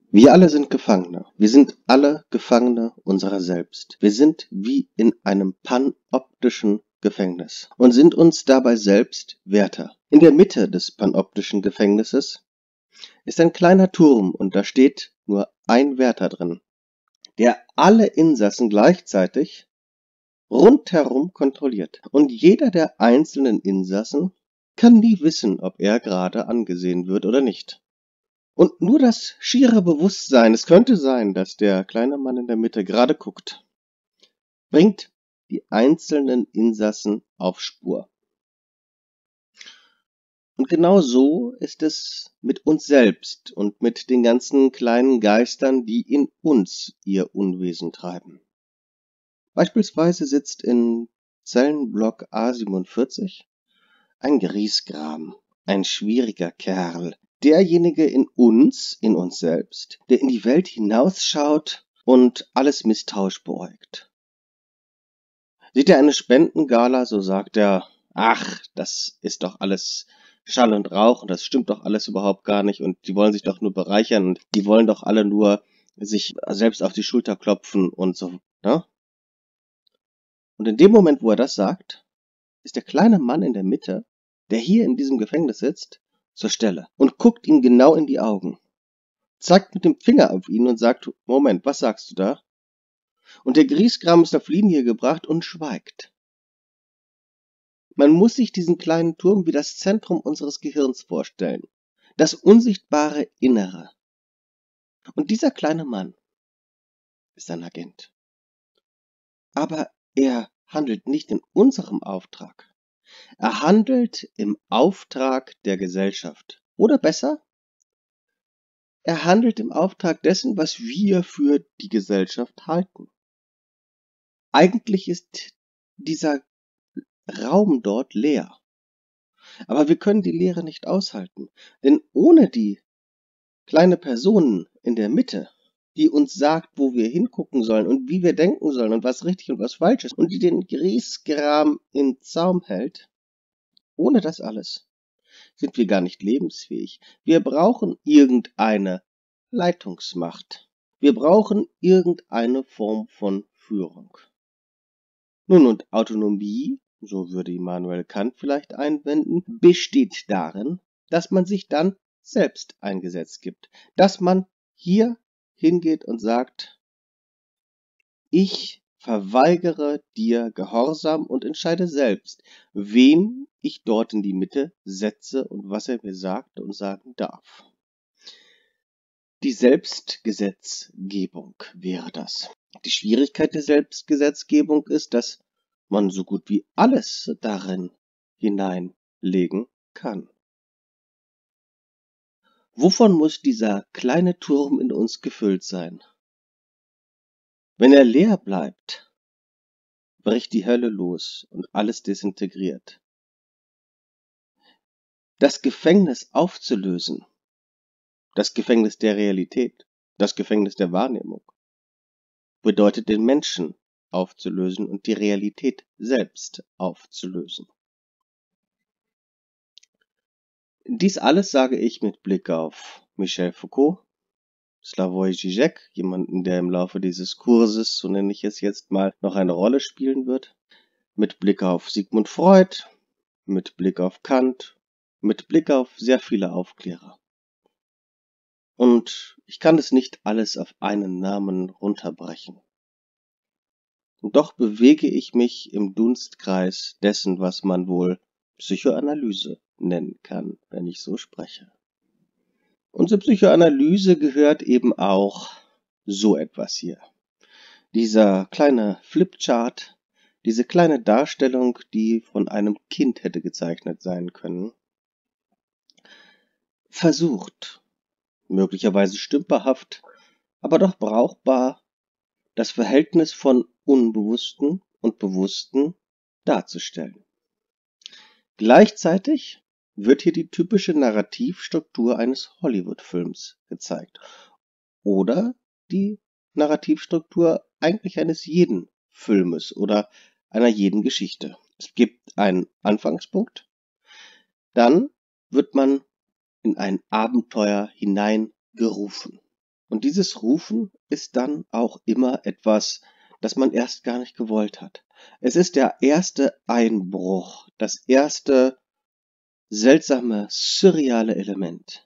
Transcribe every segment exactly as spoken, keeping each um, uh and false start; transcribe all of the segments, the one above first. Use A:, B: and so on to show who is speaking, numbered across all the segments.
A: Wir alle sind Gefangene. Wir sind alle Gefangene unserer selbst. Wir sind wie in einem panoptischen Gefängnis und sind uns dabei selbst Wärter. In der Mitte des panoptischen Gefängnisses ist ein kleiner Turm und da steht nur ein Wärter drin, der alle Insassen gleichzeitig rundherum kontrolliert. Und jeder der einzelnen Insassen kann nie wissen, ob er gerade angesehen wird oder nicht. Und nur das schiere Bewusstsein, es könnte sein, dass der kleine Mann in der Mitte gerade guckt, bringt die einzelnen Insassen auf Spur. Und genau so ist es mit uns selbst und mit den ganzen kleinen Geistern, die in uns ihr Unwesen treiben. Beispielsweise sitzt in Zellenblock A siebenundvierzig ein Griesgram, ein schwieriger Kerl, derjenige in uns, in uns selbst, der in die Welt hinausschaut und alles misstrauisch beäugt. Sieht er eine Spendengala, so sagt er, ach, das ist doch alles Schall und Rauch und das stimmt doch alles überhaupt gar nicht und die wollen sich doch nur bereichern und die wollen doch alle nur sich selbst auf die Schulter klopfen und so, ne? Und in dem Moment, wo er das sagt, ist der kleine Mann in der Mitte, der hier in diesem Gefängnis sitzt, zur Stelle und guckt ihm genau in die Augen, zeigt mit dem Finger auf ihn und sagt, Moment, was sagst du da? Und der Griesgram ist auf Linie gebracht und schweigt. Man muss sich diesen kleinen Turm wie das Zentrum unseres Gehirns vorstellen, das unsichtbare Innere. Und dieser kleine Mann ist ein Agent. Aber er handelt nicht in unserem Auftrag. Er handelt im Auftrag der Gesellschaft. Oder besser, er handelt im Auftrag dessen, was wir für die Gesellschaft halten. Eigentlich ist dieser Raum dort leer. Aber wir können die Leere nicht aushalten. Denn ohne die kleine Person in der Mitte, die uns sagt, wo wir hingucken sollen und wie wir denken sollen und was richtig und was falsch ist und die den Griesgram in Zaum hält, ohne das alles sind wir gar nicht lebensfähig. Wir brauchen irgendeine Leitungsmacht. Wir brauchen irgendeine Form von Führung. Nun, und Autonomie, so würde Immanuel Kant vielleicht einwenden, besteht darin, dass man sich dann selbst ein Gesetz gibt. Dass man hier hingeht und sagt, ich verweigere dir Gehorsam und entscheide selbst, wen ich dort in die Mitte setze und was er mir sagt und sagen darf. Die Selbstgesetzgebung wäre das. Die Schwierigkeit der Selbstgesetzgebung ist, dass man so gut wie alles darin hineinlegen kann. Wovon muss dieser kleine Turm in uns gefüllt sein? Wenn er leer bleibt, bricht die Hölle los und alles desintegriert. Das Gefängnis aufzulösen, das Gefängnis der Realität, das Gefängnis der Wahrnehmung, bedeutet den Menschen aufzulösen und die Realität selbst aufzulösen. Dies alles sage ich mit Blick auf Michel Foucault, Slavoj Žižek, jemanden, der im Laufe dieses Kurses, so nenne ich es jetzt mal, noch eine Rolle spielen wird, mit Blick auf Sigmund Freud, mit Blick auf Kant, mit Blick auf sehr viele Aufklärer. Und ich kann es nicht alles auf einen Namen runterbrechen. Und doch bewege ich mich im Dunstkreis dessen, was man wohl Psychoanalyse nennen kann, wenn ich so spreche. Und zur Psychoanalyse gehört eben auch so etwas hier. Dieser kleine Flipchart, diese kleine Darstellung, die von einem Kind hätte gezeichnet sein können, versucht, möglicherweise stümperhaft, aber doch brauchbar, das Verhältnis von Unbewussten und Bewussten darzustellen. Gleichzeitig wird hier die typische Narrativstruktur eines Hollywood-Films gezeigt oder die Narrativstruktur eigentlich eines jeden Filmes oder einer jeden Geschichte. Es gibt einen Anfangspunkt, dann wird man in ein Abenteuer hineingerufen. Und dieses Rufen ist dann auch immer etwas, das man erst gar nicht gewollt hat. Es ist der erste Einbruch, das erste seltsame, surreale Element.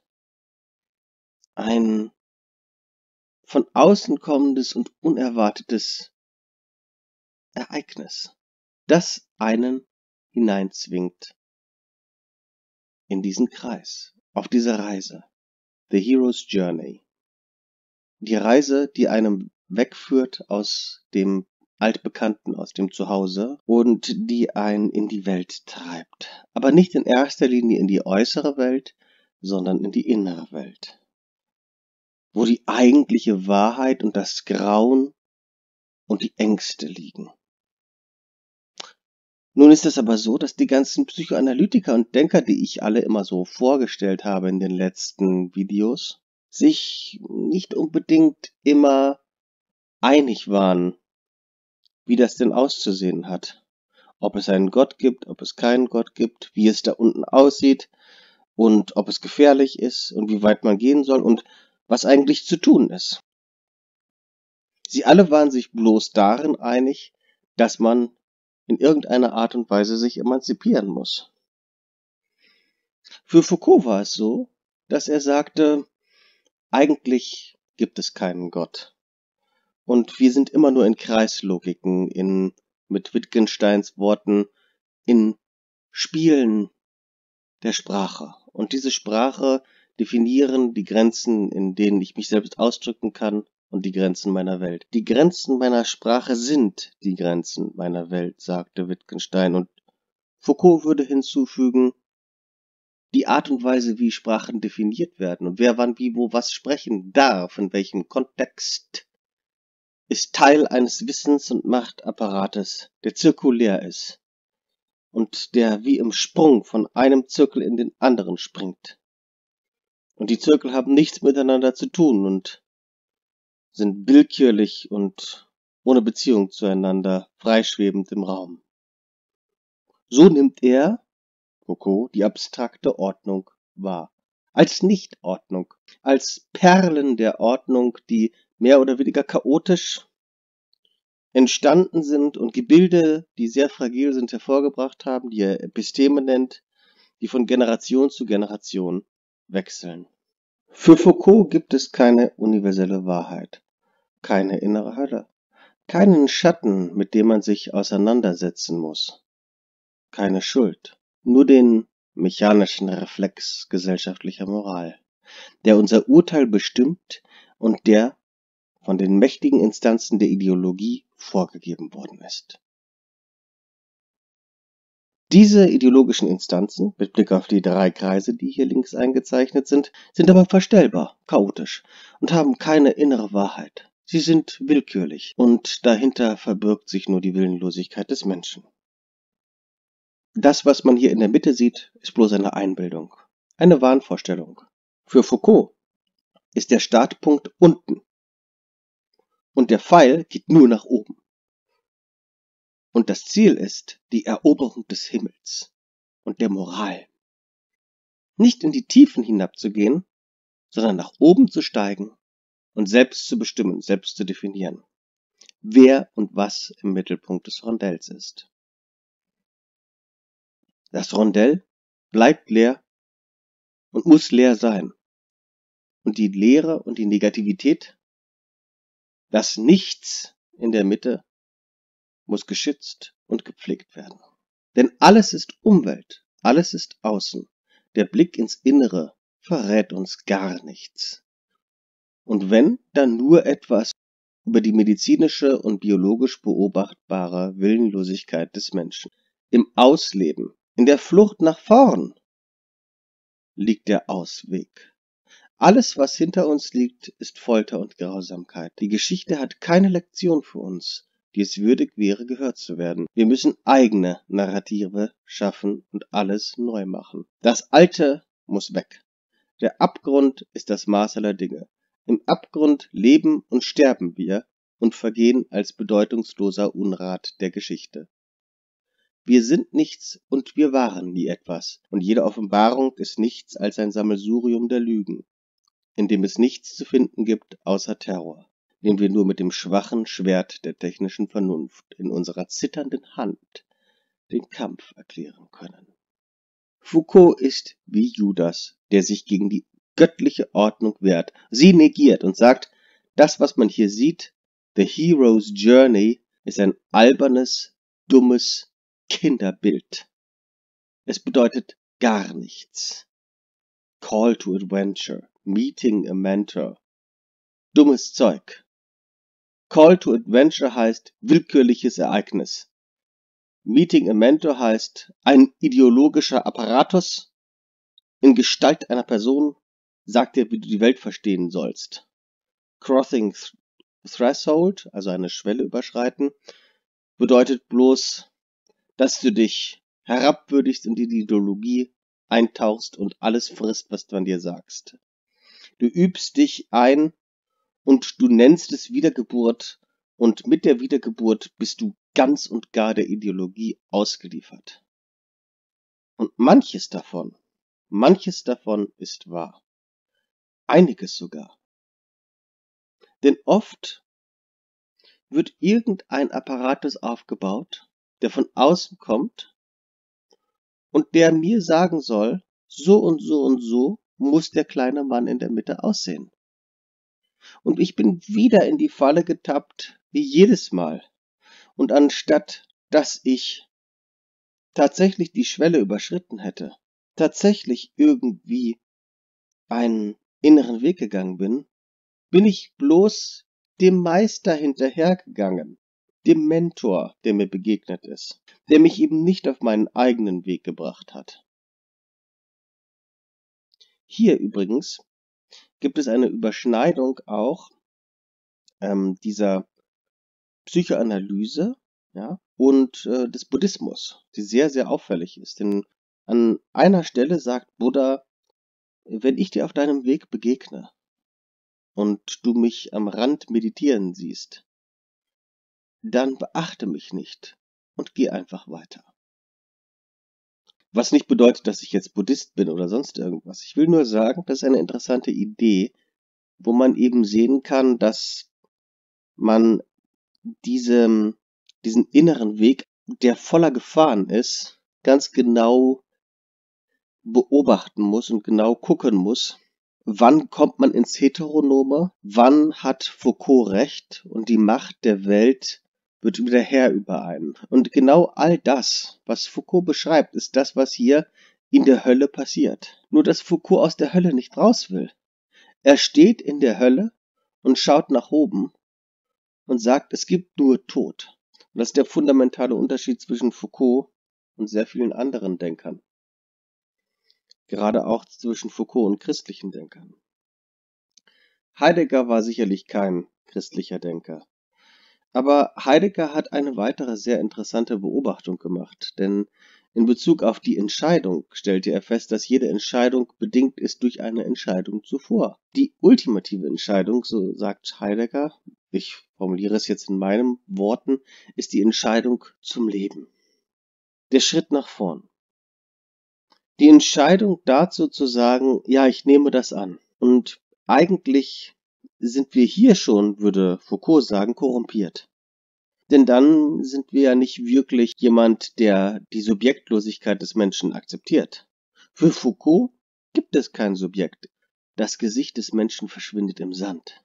A: Ein von außen kommendes und unerwartetes Ereignis, das einen hineinzwingt in diesen Kreis, auf diese Reise. The Hero's Journey. Die Reise, die einem wegführt aus dem Altbekannten, aus dem Zuhause und die einen in die Welt treibt. Aber nicht in erster Linie in die äußere Welt, sondern in die innere Welt, wo die eigentliche Wahrheit und das Grauen und die Ängste liegen. Nun ist es aber so, dass die ganzen Psychoanalytiker und Denker, die ich alle immer so vorgestellt habe in den letzten Videos, sich nicht unbedingt immer einig waren, wie das denn auszusehen hat. Ob es einen Gott gibt, ob es keinen Gott gibt, wie es da unten aussieht und ob es gefährlich ist und wie weit man gehen soll und was eigentlich zu tun ist. Sie alle waren sich bloß darin einig, dass man in irgendeiner Art und Weise sich emanzipieren muss. Für Foucault war es so, dass er sagte, eigentlich gibt es keinen Gott. Und wir sind immer nur in Kreislogiken, in, mit Wittgensteins Worten, in Spielen der Sprache. Und diese Sprache definieren die Grenzen, in denen ich mich selbst ausdrücken kann und die Grenzen meiner Welt. Die Grenzen meiner Sprache sind die Grenzen meiner Welt, sagte Wittgenstein. Und Foucault würde hinzufügen, die Art und Weise, wie Sprachen definiert werden und wer wann wie wo was sprechen darf, in welchem Kontext, ist Teil eines Wissens- und Machtapparates, der zirkulär ist und der wie im Sprung von einem Zirkel in den anderen springt. Und die Zirkel haben nichts miteinander zu tun und sind willkürlich und ohne Beziehung zueinander freischwebend im Raum. So nimmt er, Foucault, die abstrakte Ordnung wahr. Als Nichtordnung, als Perlen der Ordnung, die mehr oder weniger chaotisch entstanden sind und Gebilde, die sehr fragil sind, hervorgebracht haben, die er Episteme nennt, die von Generation zu Generation wechseln. Für Foucault gibt es keine universelle Wahrheit, keine innere Hölle, keinen Schatten, mit dem man sich auseinandersetzen muss, keine Schuld, nur den mechanischen Reflex gesellschaftlicher Moral, der unser Urteil bestimmt und der von den mächtigen Instanzen der Ideologie vorgegeben worden ist. Diese ideologischen Instanzen, mit Blick auf die drei Kreise, die hier links eingezeichnet sind, sind aber verstellbar, chaotisch und haben keine innere Wahrheit. Sie sind willkürlich und dahinter verbirgt sich nur die Willenlosigkeit des Menschen. Das, was man hier in der Mitte sieht, ist bloß eine Einbildung, eine Wahnvorstellung. Für Foucault ist der Startpunkt unten und der Pfeil geht nur nach oben. Und das Ziel ist die Eroberung des Himmels und der Moral. Nicht in die Tiefen hinabzugehen, sondern nach oben zu steigen und selbst zu bestimmen, selbst zu definieren, wer und was im Mittelpunkt des Rondells ist. Das Rondell bleibt leer und muss leer sein. Und die Leere und die Negativität, das Nichts in der Mitte, muss geschützt und gepflegt werden. Denn alles ist Umwelt, alles ist Außen. Der Blick ins Innere verrät uns gar nichts. Und wenn, dann nur etwas über die medizinische und biologisch beobachtbare Willenlosigkeit des Menschen. Im Ausleben, in der Flucht nach vorn, liegt der Ausweg. Alles, was hinter uns liegt, ist Folter und Grausamkeit. Die Geschichte hat keine Lektion für uns, die es würdig wäre, gehört zu werden. Wir müssen eigene Narrative schaffen und alles neu machen. Das Alte muss weg. Der Abgrund ist das Maß aller Dinge. Im Abgrund leben und sterben wir und vergehen als bedeutungsloser Unrat der Geschichte. Wir sind nichts und wir waren nie etwas, und jede Offenbarung ist nichts als ein Sammelsurium der Lügen. in dem es nichts zu finden gibt außer Terror, den wir nur mit dem schwachen Schwert der technischen Vernunft in unserer zitternden Hand den Kampf erklären können. Foucault ist wie Judas, der sich gegen die göttliche Ordnung wehrt, sie negiert und sagt, das, was man hier sieht, The Hero's Journey, ist ein albernes, dummes Kinderbild. Es bedeutet gar nichts. Call to Adventure, Meeting a Mentor. Dummes Zeug. Call to Adventure heißt willkürliches Ereignis. Meeting a Mentor heißt ein ideologischer Apparatus in Gestalt einer Person sagt dir, wie du die Welt verstehen sollst. Crossing th- Threshold, also eine Schwelle überschreiten, bedeutet bloß, dass du dich herabwürdigst in die Ideologie eintauchst und alles frisst, was du an dir sagst. Du übst dich ein und du nennst es Wiedergeburt und mit der Wiedergeburt bist du ganz und gar der Ideologie ausgeliefert. Und manches davon, manches davon ist wahr. Einiges sogar. Denn oft wird irgendein Apparatus aufgebaut, der von außen kommt und der mir sagen soll, so und so und so muss der kleine Mann in der Mitte aussehen. Und ich bin wieder in die Falle getappt, wie jedes Mal. Und anstatt, dass ich tatsächlich die Schwelle überschritten hätte, tatsächlich irgendwie einen inneren Weg gegangen bin, bin ich bloß dem Meister hinterhergegangen, dem Mentor, der mir begegnet ist, der mich eben nicht auf meinen eigenen Weg gebracht hat. Hier übrigens gibt es eine Überschneidung auch ähm, dieser Psychoanalyse, ja, und äh, des Buddhismus, die sehr, sehr auffällig ist. Denn an einer Stelle sagt Buddha, wenn ich dir auf deinem Weg begegne und du mich am Rand meditieren siehst, dann beachte mich nicht und geh einfach weiter. Was nicht bedeutet, dass ich jetzt Buddhist bin oder sonst irgendwas. Ich will nur sagen, das ist eine interessante Idee, wo man eben sehen kann, dass man diesem, diesen inneren Weg, der voller Gefahren ist, ganz genau beobachten muss und genau gucken muss, wann kommt man ins Heteronome, wann hat Foucault recht und die Macht der Welt wird wieder Herr über einen. Und genau all das, was Foucault beschreibt, ist das, was hier in der Hölle passiert. Nur dass Foucault aus der Hölle nicht raus will. Er steht in der Hölle und schaut nach oben und sagt, es gibt nur Tod. Und das ist der fundamentale Unterschied zwischen Foucault und sehr vielen anderen Denkern. Gerade auch zwischen Foucault und christlichen Denkern. Heidegger war sicherlich kein christlicher Denker. Aber Heidegger hat eine weitere sehr interessante Beobachtung gemacht, denn in Bezug auf die Entscheidung stellte er fest, dass jede Entscheidung bedingt ist durch eine Entscheidung zuvor. Die ultimative Entscheidung, so sagt Heidegger, ich formuliere es jetzt in meinen Worten, ist die Entscheidung zum Leben. Der Schritt nach vorn. Die Entscheidung dazu zu sagen, ja, ich nehme das an. Und eigentlich sind wir hier schon, würde Foucault sagen, korrumpiert. Denn dann sind wir ja nicht wirklich jemand, der die Subjektlosigkeit des Menschen akzeptiert. Für Foucault gibt es kein Subjekt. Das Gesicht des Menschen verschwindet im Sand.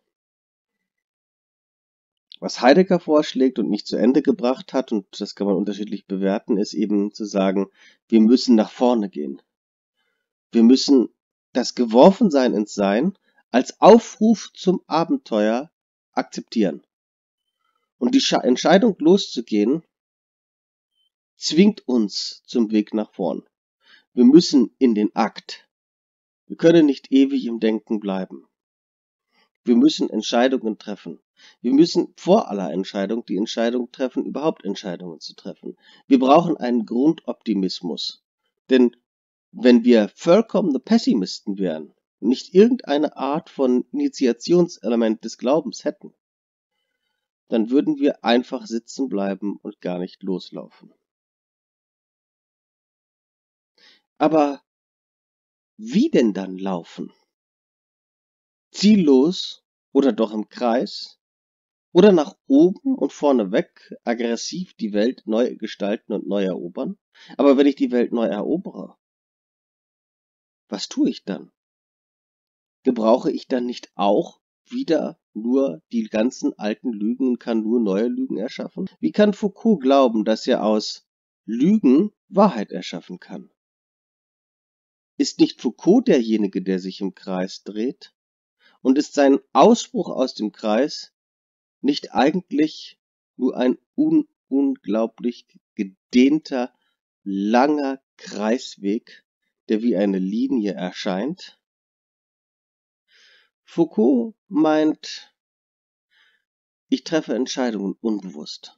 A: Was Heidegger vorschlägt und nicht zu Ende gebracht hat, und das kann man unterschiedlich bewerten, ist eben zu sagen, wir müssen nach vorne gehen. Wir müssen das Geworfensein ins Sein als Aufruf zum Abenteuer akzeptieren. Und die Entscheidung loszugehen, zwingt uns zum Weg nach vorn. Wir müssen in den Akt. Wir können nicht ewig im Denken bleiben. Wir müssen Entscheidungen treffen. Wir müssen vor aller Entscheidung die Entscheidung treffen, überhaupt Entscheidungen zu treffen. Wir brauchen einen Grundoptimismus. Denn wenn wir vollkommene Pessimisten wären, nicht irgendeine Art von Initiationselement des Glaubens hätten, dann würden wir einfach sitzen bleiben und gar nicht loslaufen. Aber wie denn dann laufen? ziellos oder doch im Kreis oder nach oben und vorne weg aggressiv die Welt neu gestalten und neu erobern? Aber wenn ich die Welt neu erobere, was tue ich dann? Gebrauche ich dann nicht auch wieder nur die ganzen alten Lügen und kann nur neue Lügen erschaffen? Wie kann Foucault glauben, dass er aus Lügen Wahrheit erschaffen kann? Ist nicht Foucault derjenige, der sich im Kreis dreht? Und ist sein Ausbruch aus dem Kreis nicht eigentlich nur ein un unglaublich gedehnter, langer Kreisweg, der wie eine Linie erscheint? Foucault meint, ich treffe Entscheidungen unbewusst.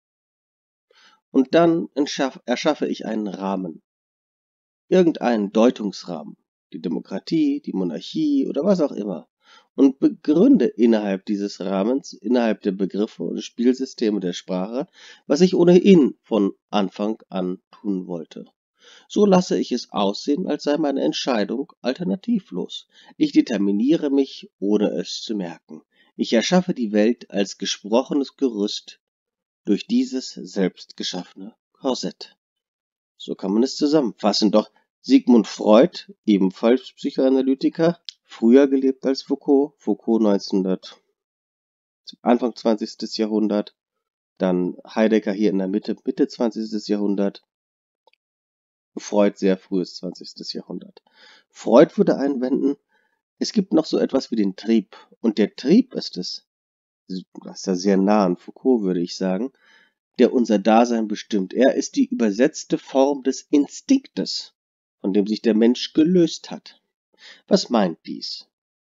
A: Und dann erschaffe ich einen Rahmen, irgendeinen Deutungsrahmen, die Demokratie, die Monarchie oder was auch immer, und begründe innerhalb dieses Rahmens, innerhalb der Begriffe und Spielsysteme der Sprache, was ich ohnehin von Anfang an tun wollte. So lasse ich es aussehen, als sei meine Entscheidung alternativlos. Ich determiniere mich, ohne es zu merken. Ich erschaffe die Welt als gesprochenes Gerüst durch dieses selbst geschaffene Korsett. So kann man es zusammenfassen. Doch Sigmund Freud, ebenfalls Psychoanalytiker, früher gelebt als Foucault, Foucault neunzehnhundert, Anfang zwanzigsten Jahrhundert, dann Heidegger hier in der Mitte, Mitte zwanzigsten Jahrhundert, Freud sehr frühes zwanzigsten Jahrhundert. Freud würde einwenden, es gibt noch so etwas wie den Trieb. Und der Trieb ist es, das ist ja sehr nah an Foucault, würde ich sagen, der unser Dasein bestimmt. Er ist die übersetzte Form des Instinktes, von dem sich der Mensch gelöst hat. Was meint dies?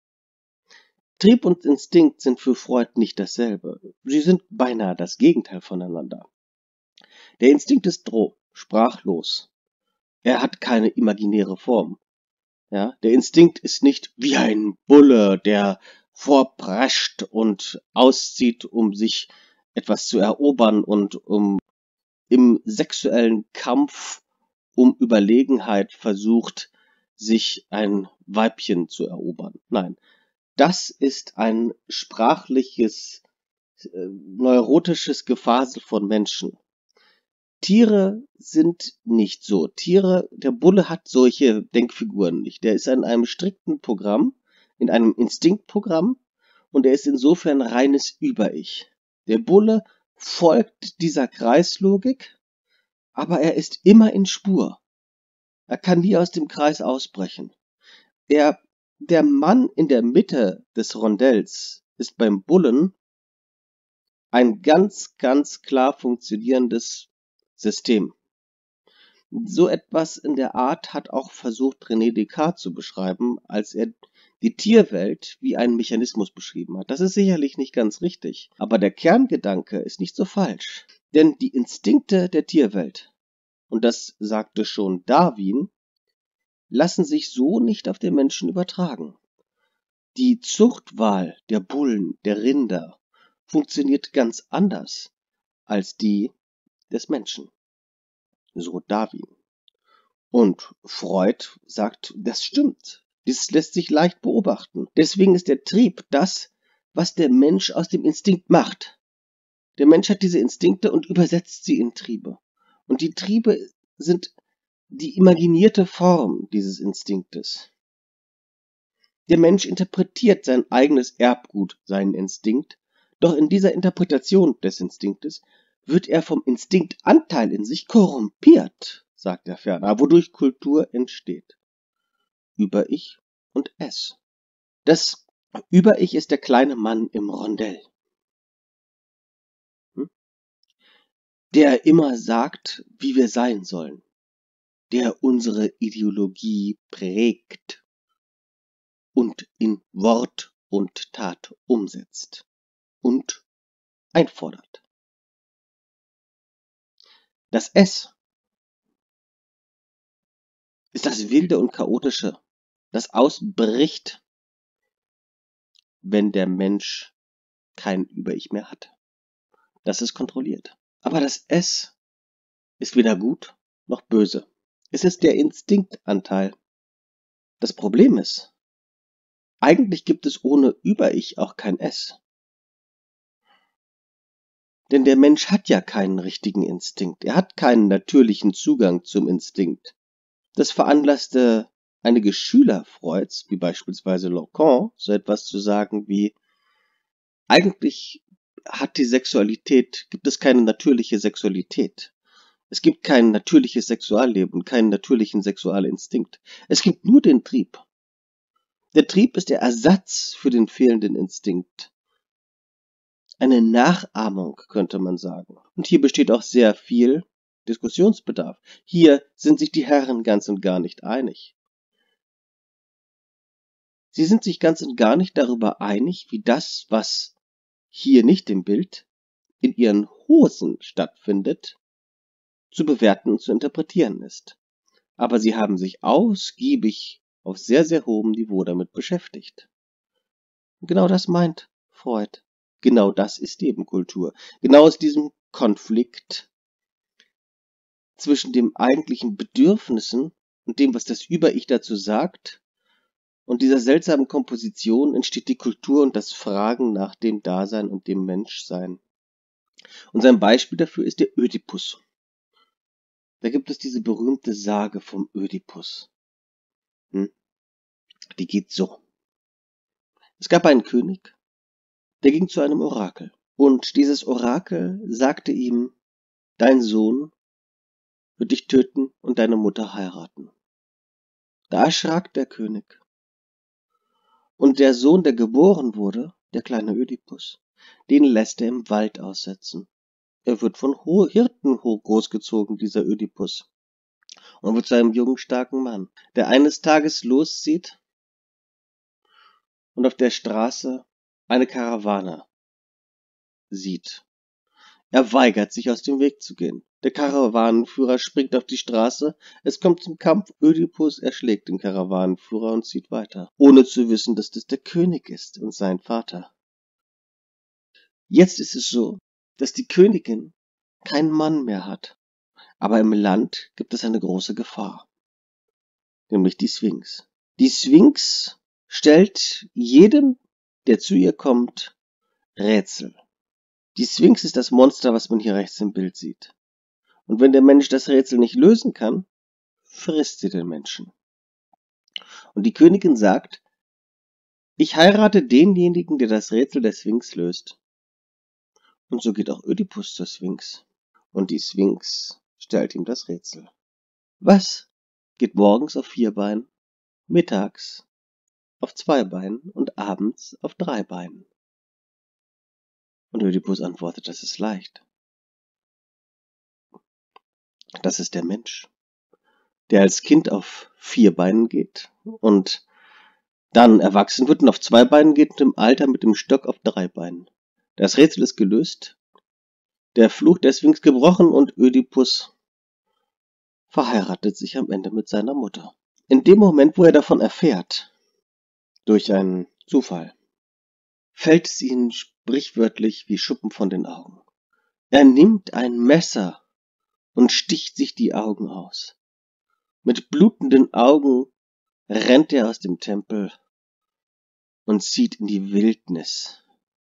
A: Trieb und Instinkt sind für Freud nicht dasselbe. Sie sind beinahe das Gegenteil voneinander. Der Instinkt ist roh, sprachlos. Er hat keine imaginäre Form. Ja, der Instinkt ist nicht wie ein Bulle, der vorprescht und auszieht, um sich etwas zu erobern und um im sexuellen Kampf um Überlegenheit versucht, sich ein Weibchen zu erobern. Nein, das ist ein sprachliches, äh, neurotisches Gefasel von Menschen. Tiere sind nicht so. Tiere, der Bulle hat solche Denkfiguren nicht. Der ist in einem strikten Programm, in einem Instinktprogramm, und er ist insofern reines Über-Ich. Der Bulle folgt dieser Kreislogik, aber er ist immer in Spur. Er kann nie aus dem Kreis ausbrechen. Er, der Mann in der Mitte des Rondells ist beim Bullen ein ganz, ganz klar funktionierendes System. So etwas in der Art hat auch versucht René Descartes zu beschreiben, als er die Tierwelt wie einen Mechanismus beschrieben hat. Das ist sicherlich nicht ganz richtig, aber der Kerngedanke ist nicht so falsch. Denn die Instinkte der Tierwelt, und das sagte schon Darwin, lassen sich so nicht auf den Menschen übertragen. Die Zuchtwahl der Bullen, der Rinder, funktioniert ganz anders als die des Menschen. So Darwin. Und Freud sagt, das stimmt. Das lässt sich leicht beobachten. Deswegen ist der Trieb das, was der Mensch aus dem Instinkt macht. Der Mensch hat diese Instinkte und übersetzt sie in Triebe. Und die Triebe sind die imaginierte Form dieses Instinktes. Der Mensch interpretiert sein eigenes Erbgut, seinen Instinkt, doch in dieser Interpretation des Instinktes wird er vom Instinktanteil in sich korrumpiert, sagt er ferner, wodurch Kultur entsteht. Über-Ich und Es. Das Über-Ich ist der kleine Mann im Rondell, hm? Der immer sagt, wie wir sein sollen, der unsere Ideologie prägt und in Wort und Tat umsetzt und einfordert. Das Es ist das Wilde und Chaotische, das ausbricht, wenn der Mensch kein Über-Ich mehr hat. Das ist kontrolliert. Aber das Es ist weder gut noch böse. Es ist der Instinktanteil. Das Problem ist, Eigentlich gibt es ohne Über-Ich auch kein Es. Denn der Mensch hat ja keinen richtigen Instinkt. Er hat keinen natürlichen Zugang zum Instinkt. Das veranlasste einige Schüler Freuds, wie beispielsweise Lacan, so etwas zu sagen wie: Eigentlich hat die Sexualität, gibt es keine natürliche Sexualität. Es gibt kein natürliches Sexualleben, keinen natürlichen Sexualinstinkt. Es gibt nur den Trieb. Der Trieb ist der Ersatz für den fehlenden Instinkt. Eine Nachahmung, könnte man sagen. Und hier besteht auch sehr viel Diskussionsbedarf. Hier sind sich die Herren ganz und gar nicht einig. Sie sind sich ganz und gar nicht darüber einig, wie das, was hier nicht im Bild, in ihren Hosen stattfindet, zu bewerten und zu interpretieren ist. Aber sie haben sich ausgiebig auf sehr, sehr hohem Niveau damit beschäftigt. Und genau das meint Freud. Genau das ist eben Kultur. Genau aus diesem Konflikt zwischen dem eigentlichen Bedürfnissen und dem, was das Über-Ich dazu sagt, und dieser seltsamen Komposition entsteht die Kultur und das Fragen nach dem Dasein und dem Menschsein. Und sein Beispiel dafür ist der Ödipus. Da gibt es diese berühmte Sage vom Ödipus. Hm? Die geht so. Es gab einen König, der ging zu einem Orakel. Und dieses Orakel sagte ihm: Dein Sohn wird dich töten und deine Mutter heiraten. Da erschrak der König. Und der Sohn, der geboren wurde, der kleine Ödipus, den lässt er im Wald aussetzen. Er wird von Hirten großgezogen, dieser Ödipus, und wird zu einem jungen, starken Mann, der eines Tages loszieht und auf der Straße eine Karawane sieht. Er weigert sich, aus dem Weg zu gehen. Der Karawanenführer springt auf die Straße, es kommt zum Kampf, Ödipus erschlägt den Karawanenführer und zieht weiter, ohne zu wissen, dass das der König ist und sein Vater. Jetzt ist es so, dass die Königin keinen Mann mehr hat, aber im Land gibt es eine große Gefahr, nämlich die Sphinx. Die Sphinx stellt jedem, der zu ihr kommt, Rätsel. Die Sphinx ist das Monster, was man hier rechts im Bild sieht. Und wenn der Mensch das Rätsel nicht lösen kann, frisst sie den Menschen. Und die Königin sagt: Ich heirate denjenigen, der das Rätsel der Sphinx löst. Und so geht auch Ödipus zur Sphinx. Und die Sphinx stellt ihm das Rätsel. Was geht morgens auf vier Beinen, mittags auf zwei Beinen und abends auf drei Beinen? Und Ödipus antwortet: Das ist leicht. Das ist der Mensch, der als Kind auf vier Beinen geht und dann erwachsen wird und auf zwei Beinen geht und im Alter mit dem Stock auf drei Beinen. Das Rätsel ist gelöst, der Fluch der Sphinx gebrochen und Ödipus verheiratet sich am Ende mit seiner Mutter. In dem Moment, wo er davon erfährt, durch einen Zufall, fällt es ihm sprichwörtlich wie Schuppen von den Augen. Er nimmt ein Messer und sticht sich die Augen aus. Mit blutenden Augen rennt er aus dem Tempel und zieht in die Wildnis.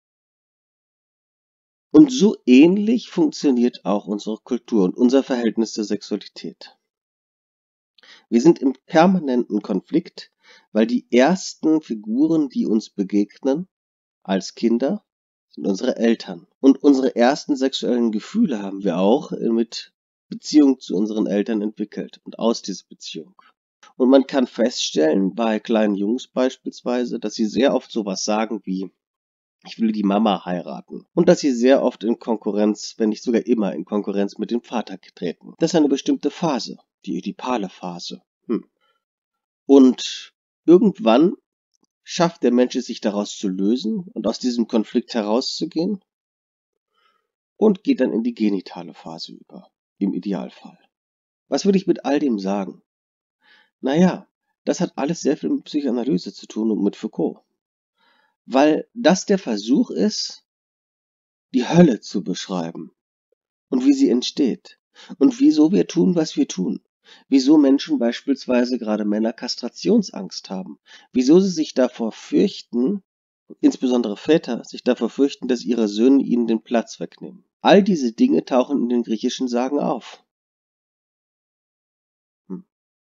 A: Und so ähnlich funktioniert auch unsere Kultur und unser Verhältnis zur Sexualität. Wir sind im permanenten Konflikt, weil die ersten Figuren, die uns begegnen als Kinder, sind unsere Eltern. Und unsere ersten sexuellen Gefühle haben wir auch mit Beziehung zu unseren Eltern entwickelt und aus dieser Beziehung. Und man kann feststellen, bei kleinen Jungs beispielsweise, dass sie sehr oft sowas sagen wie: Ich will die Mama heiraten. Und dass sie sehr oft in Konkurrenz, wenn nicht sogar immer in Konkurrenz mit dem Vater treten. Das ist eine bestimmte Phase, die ödipale Phase. Hm. Und irgendwann schafft der Mensch es, sich daraus zu lösen und aus diesem Konflikt herauszugehen und geht dann in die genitale Phase über, im Idealfall. Was will ich mit all dem sagen? Naja, das hat alles sehr viel mit Psychoanalyse zu tun und mit Foucault. Weil das der Versuch ist, die Hölle zu beschreiben und wie sie entsteht und wieso wir tun, was wir tun. Wieso Menschen beispielsweise, gerade Männer, Kastrationsangst haben. Wieso sie sich davor fürchten, insbesondere Väter, sich davor fürchten, dass ihre Söhne ihnen den Platz wegnehmen. All diese Dinge tauchen in den griechischen Sagen auf. Hm.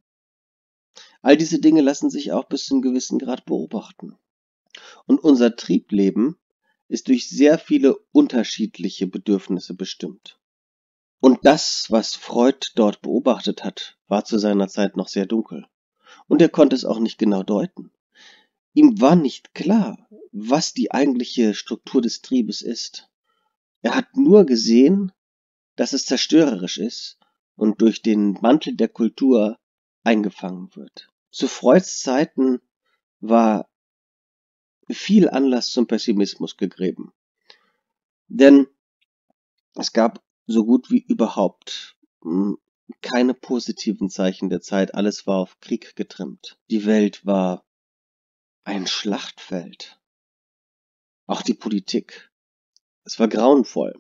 A: All diese Dinge lassen sich auch bis zu einem gewissen Grad beobachten. Und unser Triebleben ist durch sehr viele unterschiedliche Bedürfnisse bestimmt. Und das, was Freud dort beobachtet hat, war zu seiner Zeit noch sehr dunkel. Und er konnte es auch nicht genau deuten. Ihm war nicht klar, was die eigentliche Struktur des Triebes ist. Er hat nur gesehen, dass es zerstörerisch ist und durch den Mantel der Kultur eingefangen wird. Zu Freuds Zeiten war viel Anlass zum Pessimismus gegeben. Denn es gab so gut wie überhaupt keine positiven Zeichen der Zeit. Alles war auf Krieg getrimmt. Die Welt war ein Schlachtfeld. Auch die Politik. Es war grauenvoll.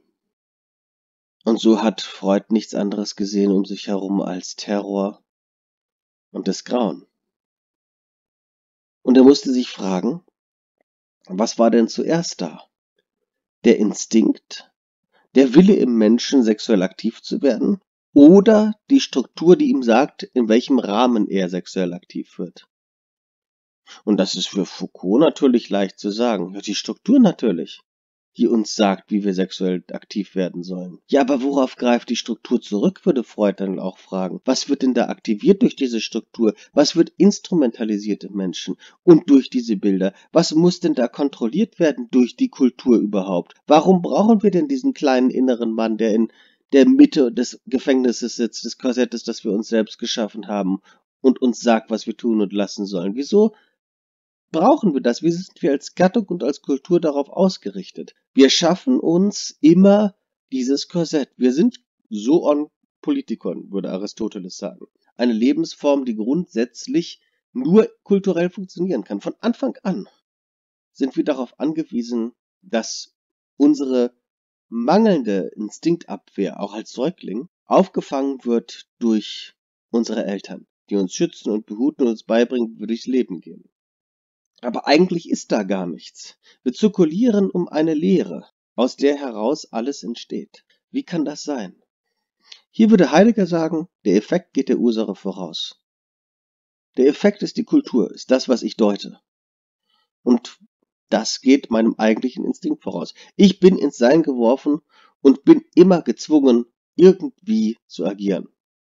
A: Und so hat Freud nichts anderes gesehen um sich herum als Terror und das Grauen. Und er musste sich fragen, was war denn zuerst da? Der Instinkt, der Wille im Menschen, sexuell aktiv zu werden, oder die Struktur, die ihm sagt, in welchem Rahmen er sexuell aktiv wird? Und das ist für Foucault natürlich leicht zu sagen. Ja, die Struktur natürlich, die uns sagt, wie wir sexuell aktiv werden sollen. Ja, aber worauf greift die Struktur zurück, würde Freud dann auch fragen. Was wird denn da aktiviert durch diese Struktur? Was wird instrumentalisiert im Menschen und durch diese Bilder? Was muss denn da kontrolliert werden durch die Kultur überhaupt? Warum brauchen wir denn diesen kleinen inneren Mann, der in der Mitte des Gefängnisses sitzt, des Korsettes, das wir uns selbst geschaffen haben und uns sagt, was wir tun und lassen sollen? Wieso brauchen wir das? Wie sind wir als Gattung und als Kultur darauf ausgerichtet? Wir schaffen uns immer dieses Korsett. Wir sind Zoon Politikon, würde Aristoteles sagen. Eine Lebensform, die grundsätzlich nur kulturell funktionieren kann. Von Anfang an sind wir darauf angewiesen, dass unsere mangelnde Instinktabwehr, auch als Säugling, aufgefangen wird durch unsere Eltern, die uns schützen und behuten und uns beibringen, wie wir durchs Leben gehen. Aber eigentlich ist da gar nichts. Wir zirkulieren um eine Leere, aus der heraus alles entsteht. Wie kann das sein? Hier würde Heidegger sagen, der Effekt geht der Ursache voraus. Der Effekt ist die Kultur, ist das, was ich deute. Und das geht meinem eigentlichen Instinkt voraus. Ich bin ins Sein geworfen und bin immer gezwungen, irgendwie zu agieren.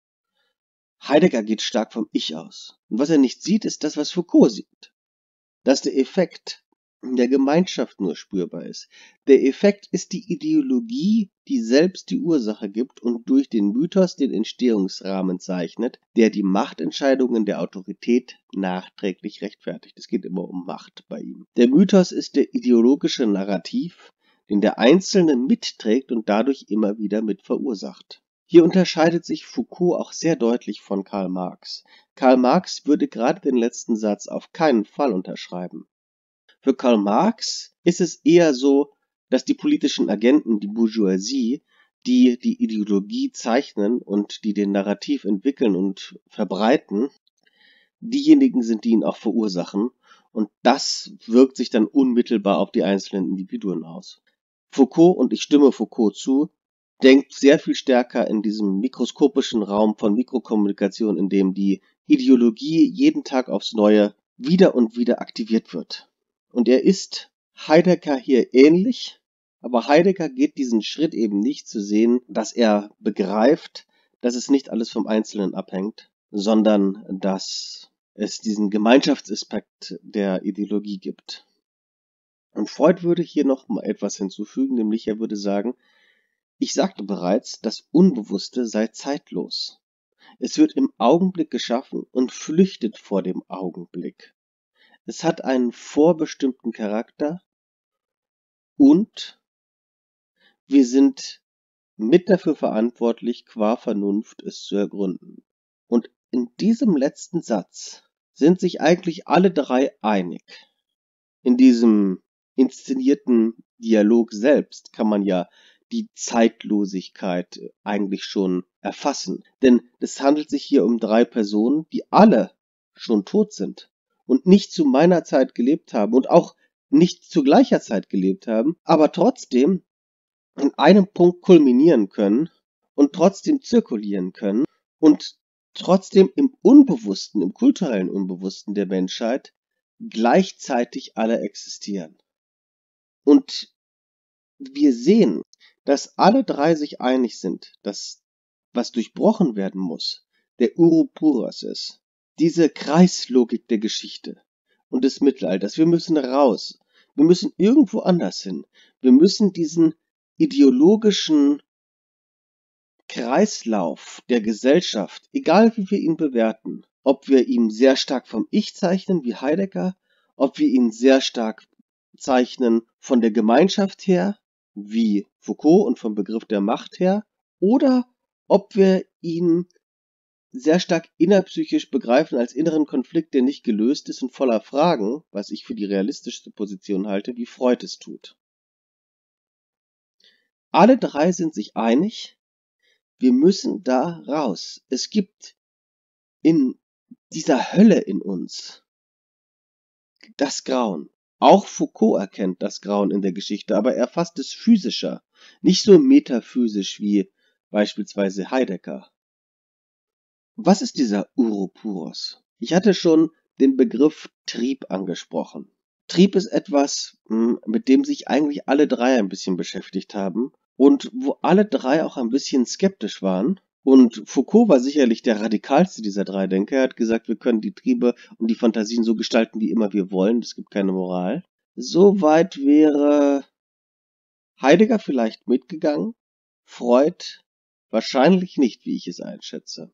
A: Heidegger geht stark vom Ich aus. Und was er nicht sieht, ist das, was Foucault sieht. Dass der Effekt in der Gemeinschaft nur spürbar ist. Der Effekt ist die Ideologie, die selbst die Ursache gibt und durch den Mythos den Entstehungsrahmen zeichnet, der die Machtentscheidungen der Autorität nachträglich rechtfertigt. Es geht immer um Macht bei ihm. Der Mythos ist der ideologische Narrativ, den der Einzelne mitträgt und dadurch immer wieder mit verursacht. Hier unterscheidet sich Foucault auch sehr deutlich von Karl Marx. Karl Marx würde gerade den letzten Satz auf keinen Fall unterschreiben. Für Karl Marx ist es eher so, dass die politischen Agenten, die Bourgeoisie, die die Ideologie zeichnen und die den Narrativ entwickeln und verbreiten, diejenigen sind, die ihn auch verursachen. Und das wirkt sich dann unmittelbar auf die einzelnen Individuen aus. Foucault, und ich stimme Foucault zu, denkt sehr viel stärker in diesem mikroskopischen Raum von Mikrokommunikation, in dem die Ideologie jeden Tag aufs Neue wieder und wieder aktiviert wird. Und er ist Heidegger hier ähnlich, aber Heidegger geht diesen Schritt eben nicht zu sehen, dass er begreift, dass es nicht alles vom Einzelnen abhängt, sondern dass es diesen Gemeinschaftsaspekt der Ideologie gibt. Und Freud würde hier noch mal etwas hinzufügen, nämlich er würde sagen, ich sagte bereits, das Unbewusste sei zeitlos. Es wird im Augenblick geschaffen und flüchtet vor dem Augenblick. Es hat einen vorbestimmten Charakter und wir sind mit dafür verantwortlich, qua Vernunft es zu ergründen. Und in diesem letzten Satz sind sich eigentlich alle drei einig. In diesem inszenierten Dialog selbst kann man ja die Zeitlosigkeit eigentlich schon erfassen. Denn es handelt sich hier um drei Personen, die alle schon tot sind und nicht zu meiner Zeit gelebt haben und auch nicht zu gleicher Zeit gelebt haben, aber trotzdem an einem Punkt kulminieren können und trotzdem zirkulieren können und trotzdem im Unbewussten, im kulturellen Unbewussten der Menschheit gleichzeitig alle existieren. Und wir sehen, dass alle drei sich einig sind, dass was durchbrochen werden muss, der Ouroboros ist. Diese Kreislogik der Geschichte und des Mittelalters. Wir müssen raus. Wir müssen irgendwo anders hin. Wir müssen diesen ideologischen Kreislauf der Gesellschaft, egal wie wir ihn bewerten, ob wir ihn sehr stark vom Ich zeichnen, wie Heidegger, ob wir ihn sehr stark zeichnen von der Gemeinschaft her, wie Foucault und vom Begriff der Macht her, oder ob wir ihn sehr stark innerpsychisch begreifen als inneren Konflikt, der nicht gelöst ist und voller Fragen, was ich für die realistischste Position halte, wie Freud es tut. Alle drei sind sich einig, wir müssen da raus. Es gibt in dieser Hölle in uns das Grauen. Auch Foucault erkennt das Grauen in der Geschichte, aber er fasst es physischer, nicht so metaphysisch wie beispielsweise Heidegger. Was ist dieser Ouroboros? Ich hatte schon den Begriff Trieb angesprochen. Trieb ist etwas, mit dem sich eigentlich alle drei ein bisschen beschäftigt haben und wo alle drei auch ein bisschen skeptisch waren. Und Foucault war sicherlich der radikalste dieser drei Denker. Er hat gesagt, wir können die Triebe und die Fantasien so gestalten, wie immer wir wollen. Es gibt keine Moral. Soweit wäre Heidegger vielleicht mitgegangen, Freud wahrscheinlich nicht, wie ich es einschätze.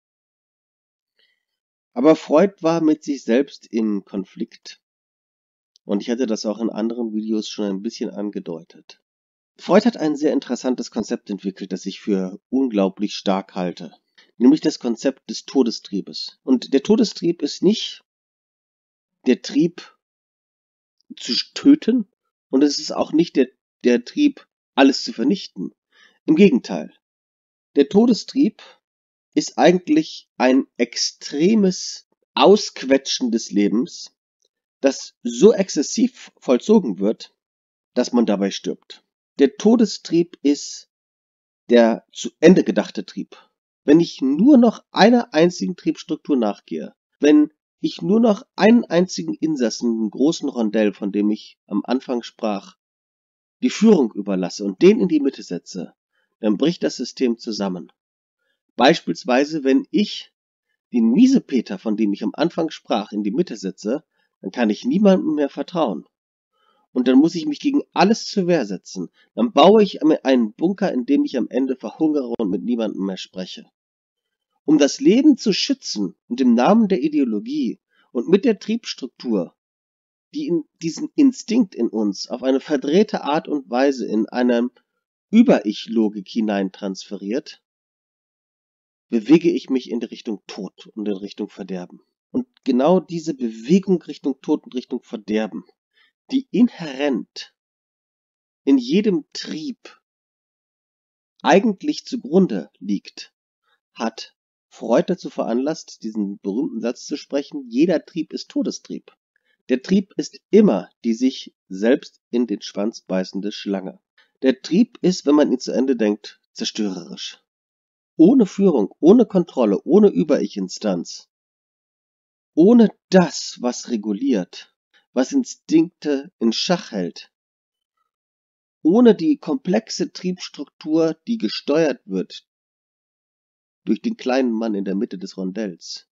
A: Aber Freud war mit sich selbst im Konflikt. Und ich hatte das auch in anderen Videos schon ein bisschen angedeutet. Freud hat ein sehr interessantes Konzept entwickelt, das ich für unglaublich stark halte. Nämlich das Konzept des Todestriebes. Und der Todestrieb ist nicht der Trieb zu töten und es ist auch nicht der, der Trieb, alles zu vernichten. Im Gegenteil. Der Todestrieb ist eigentlich ein extremes Ausquetschen des Lebens, das so exzessiv vollzogen wird, dass man dabei stirbt. Der Todestrieb ist der zu Ende gedachte Trieb. Wenn ich nur noch einer einzigen Triebstruktur nachgehe, wenn ich nur noch einen einzigen Insassen im großen Rondell, von dem ich am Anfang sprach, die Führung überlasse und den in die Mitte setze, dann bricht das System zusammen. Beispielsweise, wenn ich den Miesepeter, von dem ich am Anfang sprach, in die Mitte setze, dann kann ich niemandem mehr vertrauen. Und dann muss ich mich gegen alles zur Wehr setzen. Dann baue ich einen Bunker, in dem ich am Ende verhungere und mit niemandem mehr spreche. Um das Leben zu schützen und im Namen der Ideologie und mit der Triebstruktur, die in diesen Instinkt in uns auf eine verdrehte Art und Weise in eine Über-Ich-Logik hineintransferiert, bewege ich mich in die Richtung Tod und in Richtung Verderben. Und genau diese Bewegung Richtung Tod und Richtung Verderben, die inhärent in jedem Trieb eigentlich zugrunde liegt, hat Freud dazu veranlasst, diesen berühmten Satz zu sprechen: Jeder Trieb ist Todestrieb. Der Trieb ist immer die sich selbst in den Schwanz beißende Schlange. Der Trieb ist, wenn man ihn zu Ende denkt, zerstörerisch. Ohne Führung, ohne Kontrolle, ohne Über-Ich-Instanz. Ohne das, was reguliert, was Instinkte in Schach hält. Ohne die komplexe Triebstruktur, die gesteuert wird durch den kleinen Mann in der Mitte des Rondells,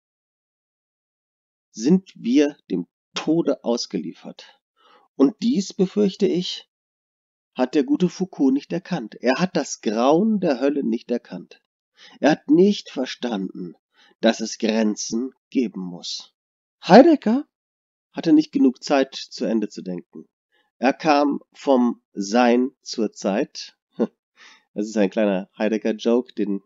A: sind wir dem Tode ausgeliefert. Und dies, befürchte ich, hat der gute Foucault nicht erkannt. Er hat das Grauen der Hölle nicht erkannt. Er hat nicht verstanden, dass es Grenzen geben muss. Heidegger hatte nicht genug Zeit, zu Ende zu denken. Er kam vom Sein zur Zeit. Das ist ein kleiner Heidegger-Joke, den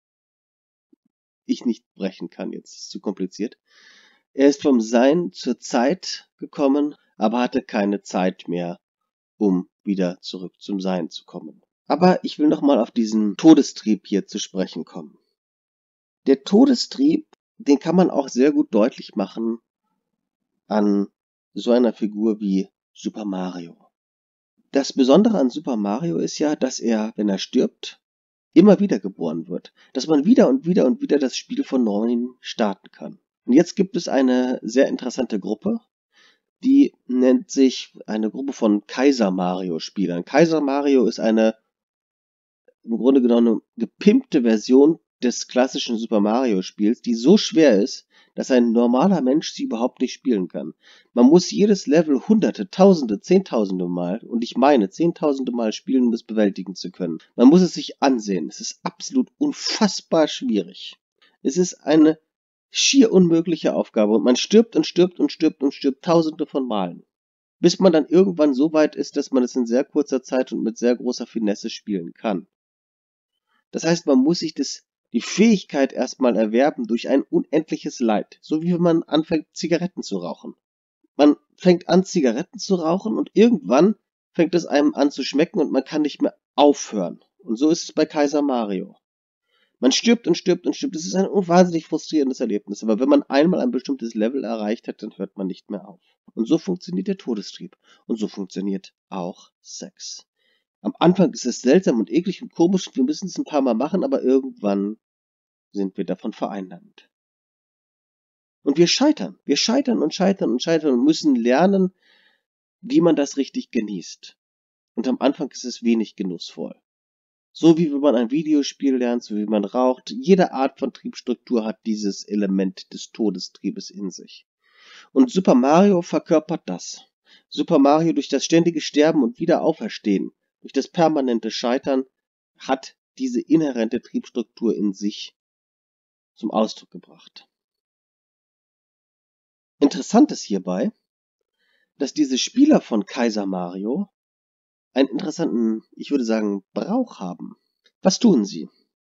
A: ich nicht brechen kann, jetzt ist es zu kompliziert. Er ist vom Sein zur Zeit gekommen, aber hatte keine Zeit mehr, um wieder zurück zum Sein zu kommen. Aber ich will nochmal auf diesen Todestrieb hier zu sprechen kommen. Der Todestrieb, den kann man auch sehr gut deutlich machen an so einer Figur wie Super Mario. Das Besondere an Super Mario ist ja, dass er, wenn er stirbt, immer wieder geboren wird. Dass man wieder und wieder und wieder das Spiel von neuem starten kann. Und jetzt gibt es eine sehr interessante Gruppe, die nennt sich eine Gruppe von Kaiser Mario Spielern. Kaiser Mario ist eine im Grunde genommen eine gepimpte Version des klassischen Super Mario Spiels, die so schwer ist, dass ein normaler Mensch sie überhaupt nicht spielen kann. Man muss jedes Level hunderte, tausende, zehntausende Mal, und ich meine zehntausende Mal spielen, um es bewältigen zu können. Man muss es sich ansehen. Es ist absolut unfassbar schwierig. Es ist eine schier unmögliche Aufgabe und man stirbt und stirbt und stirbt und stirbt tausende von Malen. Bis man dann irgendwann so weit ist, dass man es in sehr kurzer Zeit und mit sehr großer Finesse spielen kann. Das heißt, man muss sich das, die Fähigkeit erstmal erwerben durch ein unendliches Leid. So wie wenn man anfängt, Zigaretten zu rauchen. Man fängt an, Zigaretten zu rauchen und irgendwann fängt es einem an zu schmecken und man kann nicht mehr aufhören. Und so ist es bei Kaiser Mario. Man stirbt und stirbt und stirbt. Das ist ein wahnsinnig frustrierendes Erlebnis. Aber wenn man einmal ein bestimmtes Level erreicht hat, dann hört man nicht mehr auf. Und so funktioniert der Todestrieb. Und so funktioniert auch Sex. Am Anfang ist es seltsam und eklig und komisch. Wir müssen es ein paar Mal machen, aber irgendwann sind wir davon vereinnahmt. Und wir scheitern. Wir scheitern und scheitern und scheitern und müssen lernen, wie man das richtig genießt. Und am Anfang ist es wenig genussvoll. So wie wenn man ein Videospiel lernt, so wie man raucht. Jede Art von Triebstruktur hat dieses Element des Todestriebes in sich. Und Super Mario verkörpert das. Super Mario durch das ständige Sterben und Wiederauferstehen, durch das permanente Scheitern, hat diese inhärente Triebstruktur in sich zum Ausdruck gebracht. Interessant ist hierbei, dass diese Spieler von Kaiser Mario einen interessanten, ich würde sagen, Brauch haben. Was tun sie?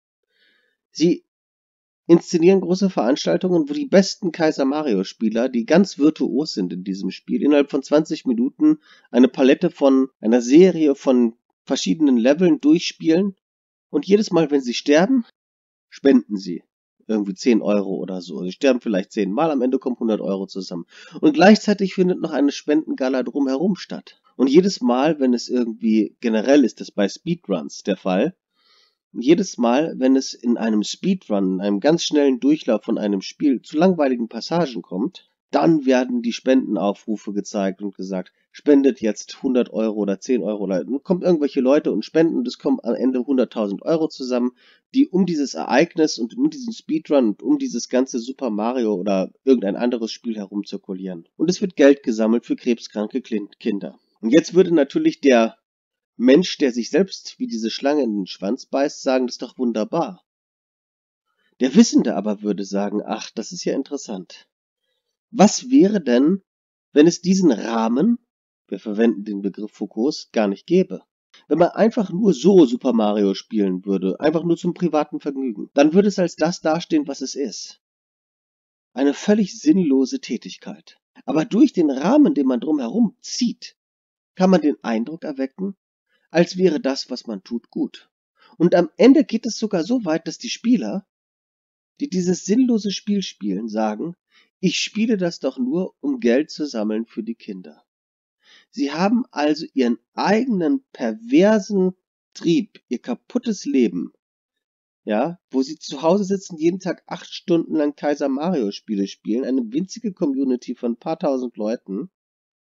A: Sie inszenieren große Veranstaltungen, wo die besten Kaiser Mario Spieler, die ganz virtuos sind in diesem Spiel, innerhalb von zwanzig Minuten eine Palette von einer Serie von verschiedenen Leveln durchspielen und jedes Mal, wenn sie sterben, spenden sie irgendwie zehn Euro oder so. Sie sterben vielleicht zehn Mal, am Ende kommen hundert Euro zusammen. Und gleichzeitig findet noch eine Spendengala drumherum statt. Und jedes Mal, wenn es irgendwie, generell ist das bei Speedruns der Fall, jedes Mal, wenn es in einem Speedrun, in einem ganz schnellen Durchlauf von einem Spiel zu langweiligen Passagen kommt, dann werden die Spendenaufrufe gezeigt und gesagt, spendet jetzt hundert Euro oder zehn Euro. Oder kommt irgendwelche Leute und spenden und es kommen am Ende hunderttausend Euro zusammen, die um dieses Ereignis und um diesen Speedrun und um dieses ganze Super Mario oder irgendein anderes Spiel herum zirkulieren. Und es wird Geld gesammelt für krebskranke Kinder. Und jetzt würde natürlich der Mensch, der sich selbst wie diese Schlange in den Schwanz beißt, sagen, das ist doch wunderbar. Der Wissende aber würde sagen, ach, das ist ja interessant. Was wäre denn, wenn es diesen Rahmen, wir verwenden den Begriff Foucaults, gar nicht gäbe? Wenn man einfach nur so Super Mario spielen würde, einfach nur zum privaten Vergnügen, dann würde es als das dastehen, was es ist. Eine völlig sinnlose Tätigkeit. Aber durch den Rahmen, den man drumherum zieht, kann man den Eindruck erwecken, als wäre das, was man tut, gut. Und am Ende geht es sogar so weit, dass die Spieler, die dieses sinnlose Spiel spielen, sagen, ich spiele das doch nur, um Geld zu sammeln für die Kinder. Sie haben also ihren eigenen perversen Trieb, ihr kaputtes Leben, ja, wo sie zu Hause sitzen, jeden Tag acht Stunden lang Kaiser Mario Spiele spielen, eine winzige Community von ein paar tausend Leuten,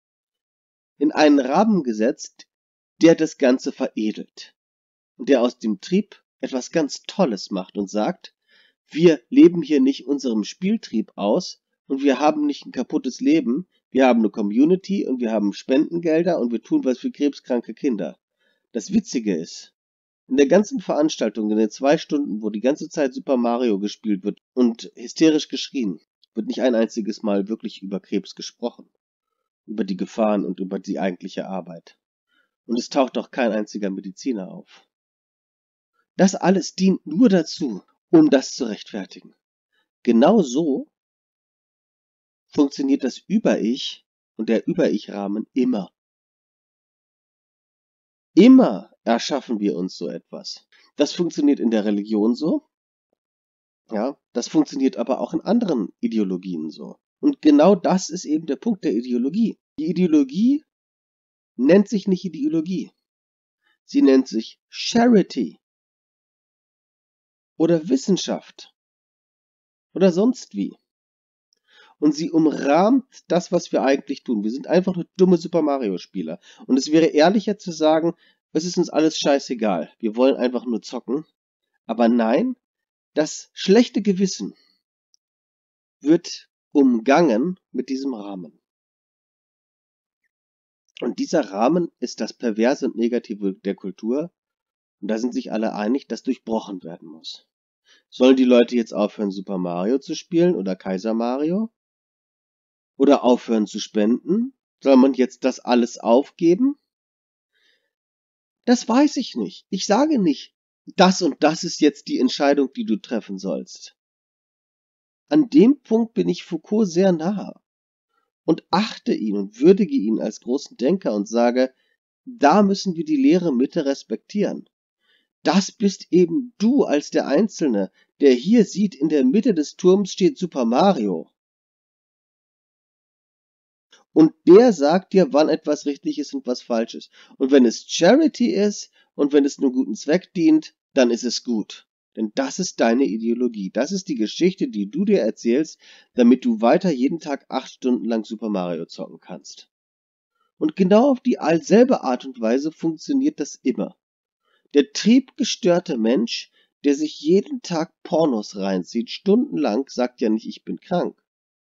A: in einen Rahmen gesetzt, der das Ganze veredelt und der aus dem Trieb etwas ganz Tolles macht und sagt, wir leben hier nicht unserem Spieltrieb aus und wir haben nicht ein kaputtes Leben, wir haben eine Community und wir haben Spendengelder und wir tun was für krebskranke Kinder. Das Witzige ist, in der ganzen Veranstaltung, in den zwei Stunden, wo die ganze Zeit Super Mario gespielt wird und hysterisch geschrien, wird nicht ein einziges Mal wirklich über Krebs gesprochen, über die Gefahren und über die eigentliche Arbeit. Und es taucht auch kein einziger Mediziner auf. Das alles dient nur dazu, um das zu rechtfertigen. Genau so funktioniert das Über-Ich und der Über-Ich-Rahmen immer. Immer erschaffen wir uns so etwas. Das funktioniert in der Religion so, ja, das funktioniert aber auch in anderen Ideologien so. Und genau das ist eben der Punkt der Ideologie. Die Ideologie nennt sich nicht Ideologie. Sie nennt sich Charity oder Wissenschaft oder sonst wie. Und sie umrahmt das, was wir eigentlich tun. Wir sind einfach nur dumme Super Mario Spieler. Und es wäre ehrlicher zu sagen, es ist uns alles scheißegal. Wir wollen einfach nur zocken. Aber nein, das schlechte Gewissen wird umgangen mit diesem Rahmen. Und dieser Rahmen ist das Perverse und Negative der Kultur. Und da sind sich alle einig, dass durchbrochen werden muss. Sollen die Leute jetzt aufhören, Super Mario zu spielen oder Kaiser Mario? Oder aufhören zu spenden? Soll man jetzt das alles aufgeben? Das weiß ich nicht. Ich sage nicht, das und das ist jetzt die Entscheidung, die du treffen sollst. An dem Punkt bin ich Foucault sehr nahe und achte ihn und würdige ihn als großen Denker und sage, da müssen wir die leere Mitte respektieren. Das bist eben du als der Einzelne, der hier sieht, in der Mitte des Turms steht Super Mario. Und der sagt dir, wann etwas richtig ist und was falsch ist. Und wenn es Charity ist und wenn es einem guten Zweck dient, dann ist es gut. Denn das ist deine Ideologie. Das ist die Geschichte, die du dir erzählst, damit du weiter jeden Tag acht Stunden lang Super Mario zocken kannst. Und genau auf die selbe Art und Weise funktioniert das immer. Der triebgestörte Mensch, der sich jeden Tag Pornos reinzieht, stundenlang, sagt ja nicht, ich bin krank.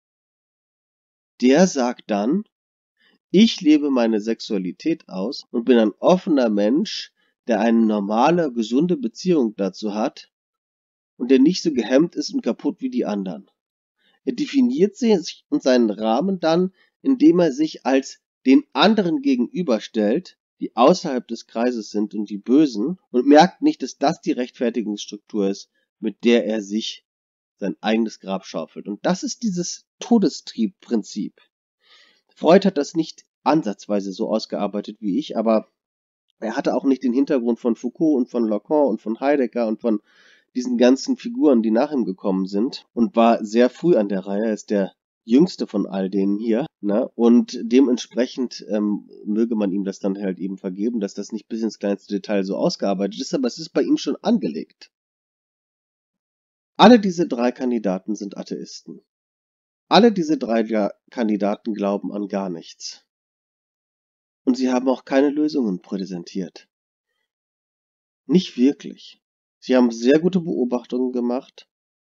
A: Der sagt dann, ich lebe meine Sexualität aus und bin ein offener Mensch, der eine normale, gesunde Beziehung dazu hat und der nicht so gehemmt ist und kaputt wie die anderen. Er definiert sich und seinen Rahmen dann, indem er sich als den anderen gegenüberstellt, die außerhalb des Kreises sind und die Bösen, und merkt nicht, dass das die Rechtfertigungsstruktur ist, mit der er sich sein eigenes Grab schaufelt. Und das ist dieses Todestriebprinzip. Freud hat das nicht ansatzweise so ausgearbeitet wie ich, aber er hatte auch nicht den Hintergrund von Foucault und von Lacan und von Heidegger und von diesen ganzen Figuren, die nach ihm gekommen sind, und war sehr früh an der Reihe, er ist der jüngste von all denen hier, ne? Und dementsprechend ähm, möge man ihm das dann halt eben vergeben, dass das nicht bis ins kleinste Detail so ausgearbeitet ist, aber es ist bei ihm schon angelegt. Alle diese drei Kandidaten sind Atheisten. Alle diese drei Kandidaten glauben an gar nichts. Und sie haben auch keine Lösungen präsentiert. Nicht wirklich. Sie haben sehr gute Beobachtungen gemacht.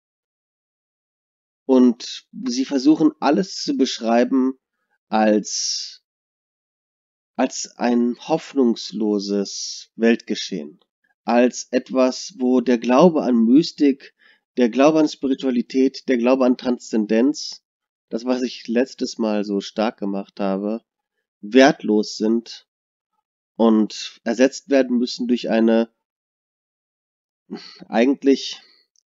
A: Und sie versuchen alles zu beschreiben als, als ein hoffnungsloses Weltgeschehen. Als etwas, wo der Glaube an Mystik, der Glaube an Spiritualität, der Glaube an Transzendenz, das, was ich letztes Mal so stark gemacht habe, wertlos sind und ersetzt werden müssen durch eine eigentlich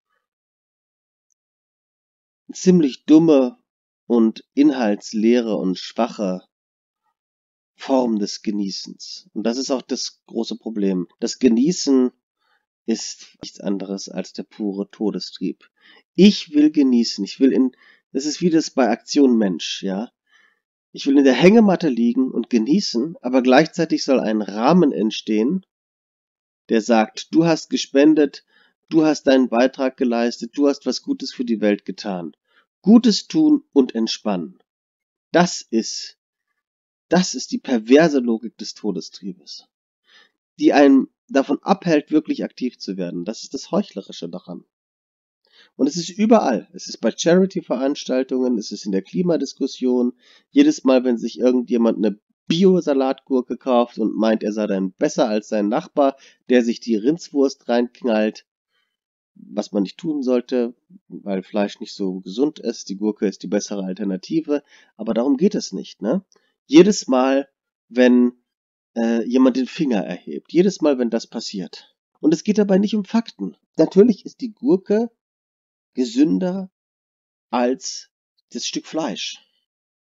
A: ziemlich dumme und inhaltsleere und schwache Form des Genießens. Und das ist auch das große Problem. Das Genießen ist nichts anderes als der pure Todestrieb. Ich will genießen. Ich will in, das ist wie das bei Aktion Mensch, ja. Ich will in der Hängematte liegen und genießen, aber gleichzeitig soll ein Rahmen entstehen, der sagt, du hast gespendet, du hast deinen Beitrag geleistet, du hast was Gutes für die Welt getan. Gutes tun und entspannen. Das ist, das ist die perverse Logik des Todestriebes, die einen davon abhält, wirklich aktiv zu werden. Das ist das Heuchlerische daran. Und es ist überall. Es ist bei Charity-Veranstaltungen, es ist in der Klimadiskussion. Jedes Mal, wenn sich irgendjemand eine Bio-Salatgurke kauft und meint, er sei dann besser als sein Nachbar, der sich die Rindswurst reinknallt, was man nicht tun sollte, weil Fleisch nicht so gesund ist. Die Gurke ist die bessere Alternative. Aber darum geht es nicht, ne? Jedes Mal, wenn äh, jemand den Finger erhebt. Jedes Mal, wenn das passiert. Und es geht dabei nicht um Fakten. Natürlich ist die Gurke gesünder als das Stück Fleisch.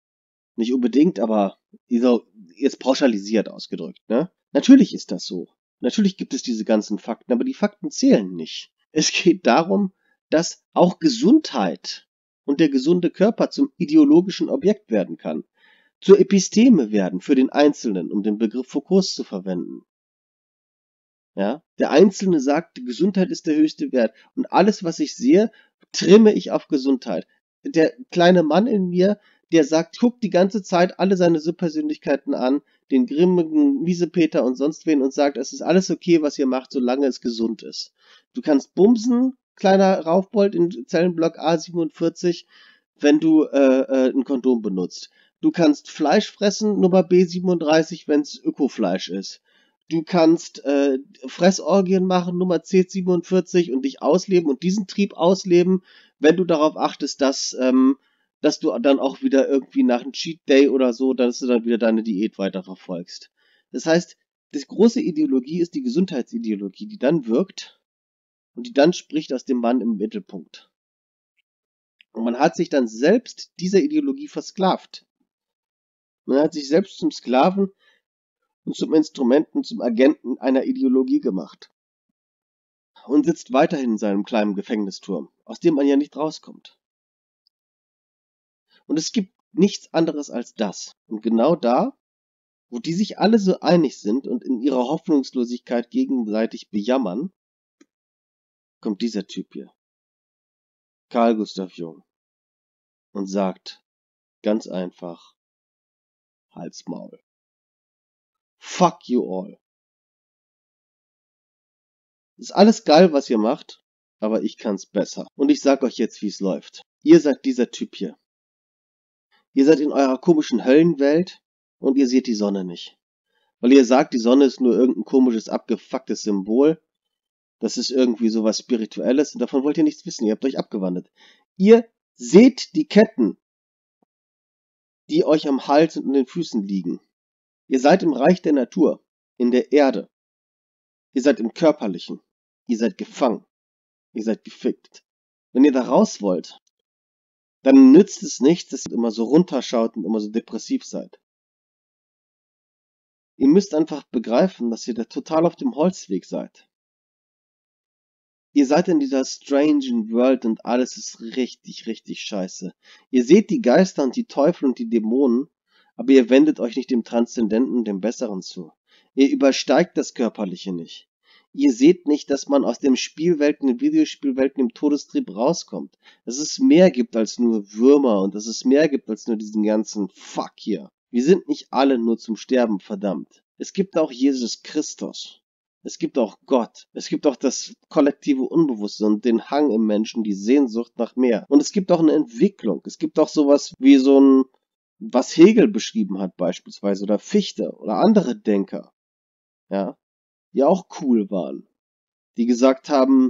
A: Nicht unbedingt, aber jetzt pauschalisiert ausgedrückt, ne? Natürlich ist das so. Natürlich gibt es diese ganzen Fakten, aber die Fakten zählen nicht. Es geht darum, dass auch Gesundheit und der gesunde Körper zum ideologischen Objekt werden kann, zur Episteme werden für den Einzelnen, um den Begriff Foucaults zu verwenden. Ja, der Einzelne sagt, Gesundheit ist der höchste Wert und alles, was ich sehe, trimme ich auf Gesundheit. Der kleine Mann in mir, der sagt, guckt die ganze Zeit alle seine Subpersönlichkeiten an, den grimmigen Miesepeter und sonst wen und sagt, es ist alles okay, was ihr macht, solange es gesund ist. Du kannst bumsen, kleiner Raufbold in Zellenblock A siebenundvierzig, wenn du äh, äh, ein Kondom benutzt. Du kannst Fleisch fressen, Nummer B siebenunddreißig, wenn es Ökofleisch ist. Du kannst äh, Fressorgien machen, Nummer C siebenundvierzig, und dich ausleben und diesen Trieb ausleben, wenn du darauf achtest, dass, ähm, dass du dann auch wieder irgendwie nach einem Cheat Day oder so, dass du dann wieder deine Diät weiterverfolgst. Das heißt, die große Ideologie ist die Gesundheitsideologie, die dann wirkt und die dann spricht aus dem Mann im Mittelpunkt. Und man hat sich dann selbst dieser Ideologie versklavt. Man hat sich selbst zum Sklaven und zum Instrumenten, zum Agenten einer Ideologie gemacht. Und sitzt weiterhin in seinem kleinen Gefängnisturm, aus dem man ja nicht rauskommt. Und es gibt nichts anderes als das. Und genau da, wo die sich alle so einig sind und in ihrer Hoffnungslosigkeit gegenseitig bejammern, kommt dieser Typ hier, Carl Gustav Jung, und sagt ganz einfach, halt's Maul. Fuck you all. Ist alles geil, was ihr macht, aber ich kann's besser. Und ich sag euch jetzt, wie's läuft. Ihr seid dieser Typ hier. Ihr seid in eurer komischen Höllenwelt und ihr seht die Sonne nicht. Weil ihr sagt, die Sonne ist nur irgendein komisches, abgefucktes Symbol. Das ist irgendwie sowas Spirituelles und davon wollt ihr nichts wissen. Ihr habt euch abgewandelt. Ihr seht die Ketten, die euch am Hals und an den Füßen liegen. Ihr seid im Reich der Natur, in der Erde. Ihr seid im Körperlichen. Ihr seid gefangen. Ihr seid gefickt. Wenn ihr da raus wollt, dann nützt es nichts, dass ihr immer so runterschaut und immer so depressiv seid. Ihr müsst einfach begreifen, dass ihr da total auf dem Holzweg seid. Ihr seid in dieser strange World und alles ist richtig, richtig scheiße. Ihr seht die Geister und die Teufel und die Dämonen, aber ihr wendet euch nicht dem Transzendenten, dem Besseren zu. Ihr übersteigt das Körperliche nicht. Ihr seht nicht, dass man aus den Spielwelten, den Videospielwelten, dem Todestrieb rauskommt. Dass es mehr gibt als nur Würmer und dass es mehr gibt als nur diesen ganzen Fuck hier. Wir sind nicht alle nur zum Sterben verdammt. Es gibt auch Jesus Christus. Es gibt auch Gott. Es gibt auch das kollektive Unbewusstsein und den Hang im Menschen, die Sehnsucht nach mehr. Und es gibt auch eine Entwicklung. Es gibt auch sowas wie so ein, was Hegel beschrieben hat beispielsweise, oder Fichte oder andere Denker, ja, die auch cool waren, die gesagt haben,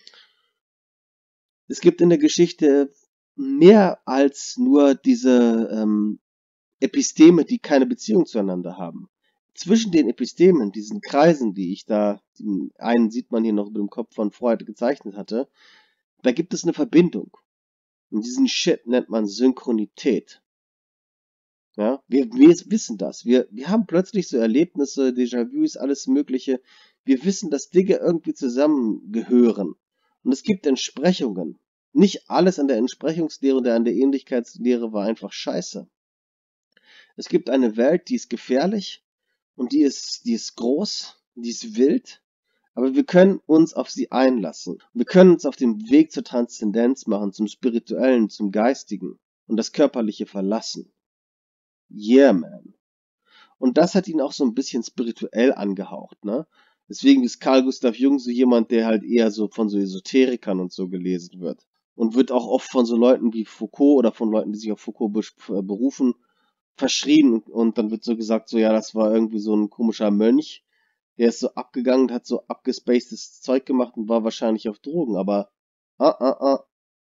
A: es gibt in der Geschichte mehr als nur diese ähm, Episteme, die keine Beziehung zueinander haben. Zwischen den Epistemen, diesen Kreisen, die ich da, den einen sieht man hier noch über dem Kopf von Freud gezeichnet hatte, da gibt es eine Verbindung. Und diesen Shit nennt man Synchronität. Ja, wir, wir wissen das. Wir, wir haben plötzlich so Erlebnisse, Déjà-vus, alles Mögliche. Wir wissen, dass Dinge irgendwie zusammengehören. Und es gibt Entsprechungen. Nicht alles an der Entsprechungslehre oder an der Ähnlichkeitslehre war einfach scheiße. Es gibt eine Welt, die ist gefährlich und die ist, die ist groß, die ist wild, aber wir können uns auf sie einlassen. Wir können uns auf den Weg zur Transzendenz machen, zum Spirituellen, zum Geistigen und das Körperliche verlassen. Yeah, man. Und das hat ihn auch so ein bisschen spirituell angehaucht, ne? Deswegen ist Carl Gustav Jung so jemand, der halt eher so von so Esoterikern und so gelesen wird. Und wird auch oft von so Leuten wie Foucault oder von Leuten, die sich auf Foucault berufen, verschrien. Und dann wird so gesagt, so ja, das war irgendwie so ein komischer Mönch, der ist so abgegangen und hat so abgespacedes Zeug gemacht und war wahrscheinlich auf Drogen. Aber, ah, ah, ah.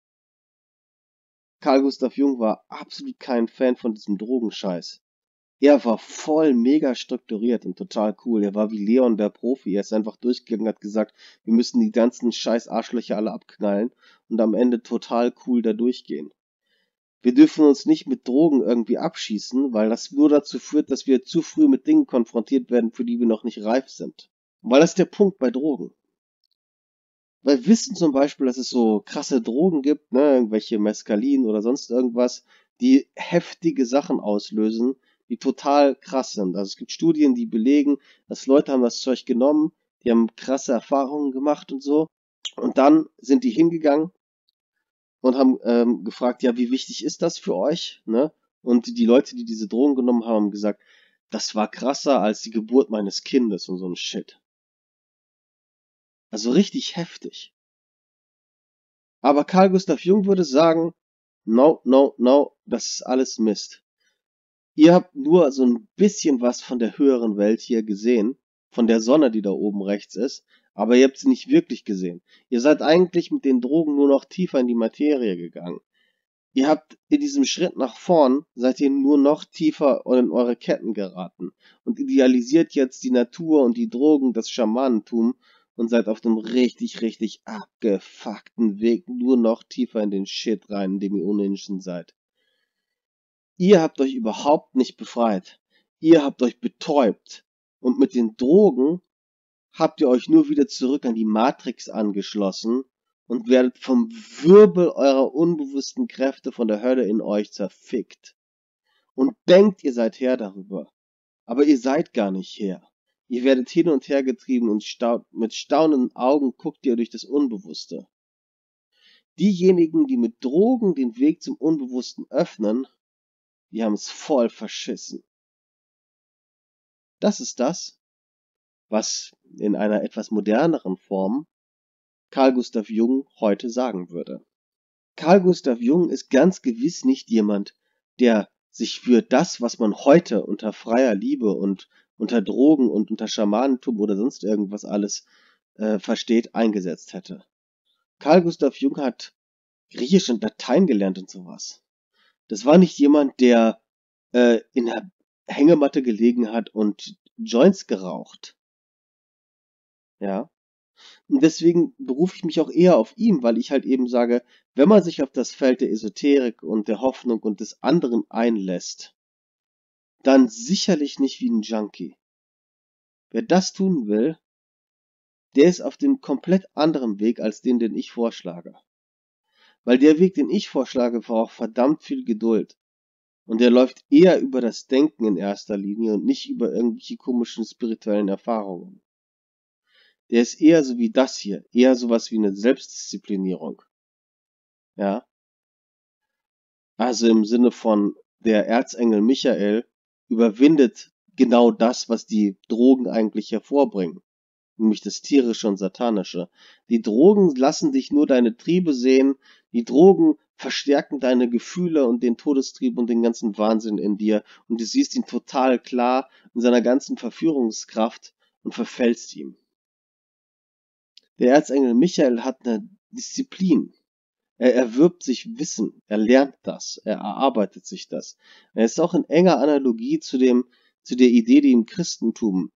A: Carl Gustav Jung war absolut kein Fan von diesem Drogenscheiß. Er war voll mega strukturiert und total cool. Er war wie Leon der Profi. Er ist einfach durchgegangen und hat gesagt, wir müssen die ganzen scheiß Arschlöcher alle abknallen und am Ende total cool da durchgehen. Wir dürfen uns nicht mit Drogen irgendwie abschießen, weil das nur dazu führt, dass wir zu früh mit Dingen konfrontiert werden, für die wir noch nicht reif sind. Weil das ist der Punkt bei Drogen. Weil wir wissen zum Beispiel, dass es so krasse Drogen gibt, ne, irgendwelche Mescalin oder sonst irgendwas, die heftige Sachen auslösen, die total krass sind. Also es gibt Studien, die belegen, dass Leute haben das Zeug genommen, die haben krasse Erfahrungen gemacht und so. Und dann sind die hingegangen und haben ähm, gefragt, ja, wie wichtig ist das für euch? Ne? Und die Leute, die diese Drogen genommen haben, haben gesagt, das war krasser als die Geburt meines Kindes und so ein Shit. Also richtig heftig. Aber Carl Gustav Jung würde sagen, no, no, no, das ist alles Mist. Ihr habt nur so ein bisschen was von der höheren Welt hier gesehen, von der Sonne, die da oben rechts ist, aber ihr habt sie nicht wirklich gesehen. Ihr seid eigentlich mit den Drogen nur noch tiefer in die Materie gegangen. Ihr habt in diesem Schritt nach vorn, seid ihr nur noch tiefer in eure Ketten geraten und idealisiert jetzt die Natur und die Drogen, das Schamanentum und seid auf dem richtig, richtig abgefuckten Weg nur noch tiefer in den Shit rein, in dem ihr ohnehin schon seid. Ihr habt euch überhaupt nicht befreit. Ihr habt euch betäubt. Und mit den Drogen habt ihr euch nur wieder zurück an die Matrix angeschlossen und werdet vom Wirbel eurer unbewussten Kräfte von der Hölle in euch zerfickt. Und denkt, ihr seid Herr darüber. Aber ihr seid gar nicht Herr. Ihr werdet hin und her getrieben und staun mit staunenden Augen guckt ihr durch das Unbewusste. Diejenigen, die mit Drogen den Weg zum Unbewussten öffnen, die haben es voll verschissen. Das ist das, was in einer etwas moderneren Form Carl Gustav Jung heute sagen würde. Carl Gustav Jung ist ganz gewiss nicht jemand, der sich für das, was man heute unter freier Liebe und unter Drogen und unter Schamanentum oder sonst irgendwas alles äh, versteht, eingesetzt hätte. Carl Gustav Jung hat Griechisch und Latein gelernt und sowas. Das war nicht jemand, der äh, in der Hängematte gelegen hat und Joints geraucht. Ja. Und deswegen berufe ich mich auch eher auf ihn, weil ich halt eben sage, wenn man sich auf das Feld der Esoterik und der Hoffnung und des anderen einlässt, dann sicherlich nicht wie ein Junkie. Wer das tun will, der ist auf dem komplett anderen Weg als den, den ich vorschlage. Weil der Weg, den ich vorschlage, braucht verdammt viel Geduld. Und der läuft eher über das Denken in erster Linie und nicht über irgendwelche komischen spirituellen Erfahrungen. Der ist eher so wie das hier, eher sowas wie eine Selbstdisziplinierung. Ja. Also im Sinne von der Erzengel Michael überwindet genau das, was die Drogen eigentlich hervorbringen, nämlich das Tierische und Satanische. Die Drogen lassen dich nur deine Triebe sehen, die Drogen verstärken deine Gefühle und den Todestrieb und den ganzen Wahnsinn in dir und du siehst ihn total klar in seiner ganzen Verführungskraft und verfällst ihm. Der Erzengel Michael hat eine Disziplin. Er erwirbt sich Wissen, er lernt das, er erarbeitet sich das. Er ist auch in enger Analogie zu dem, zu der Idee, die im Christentum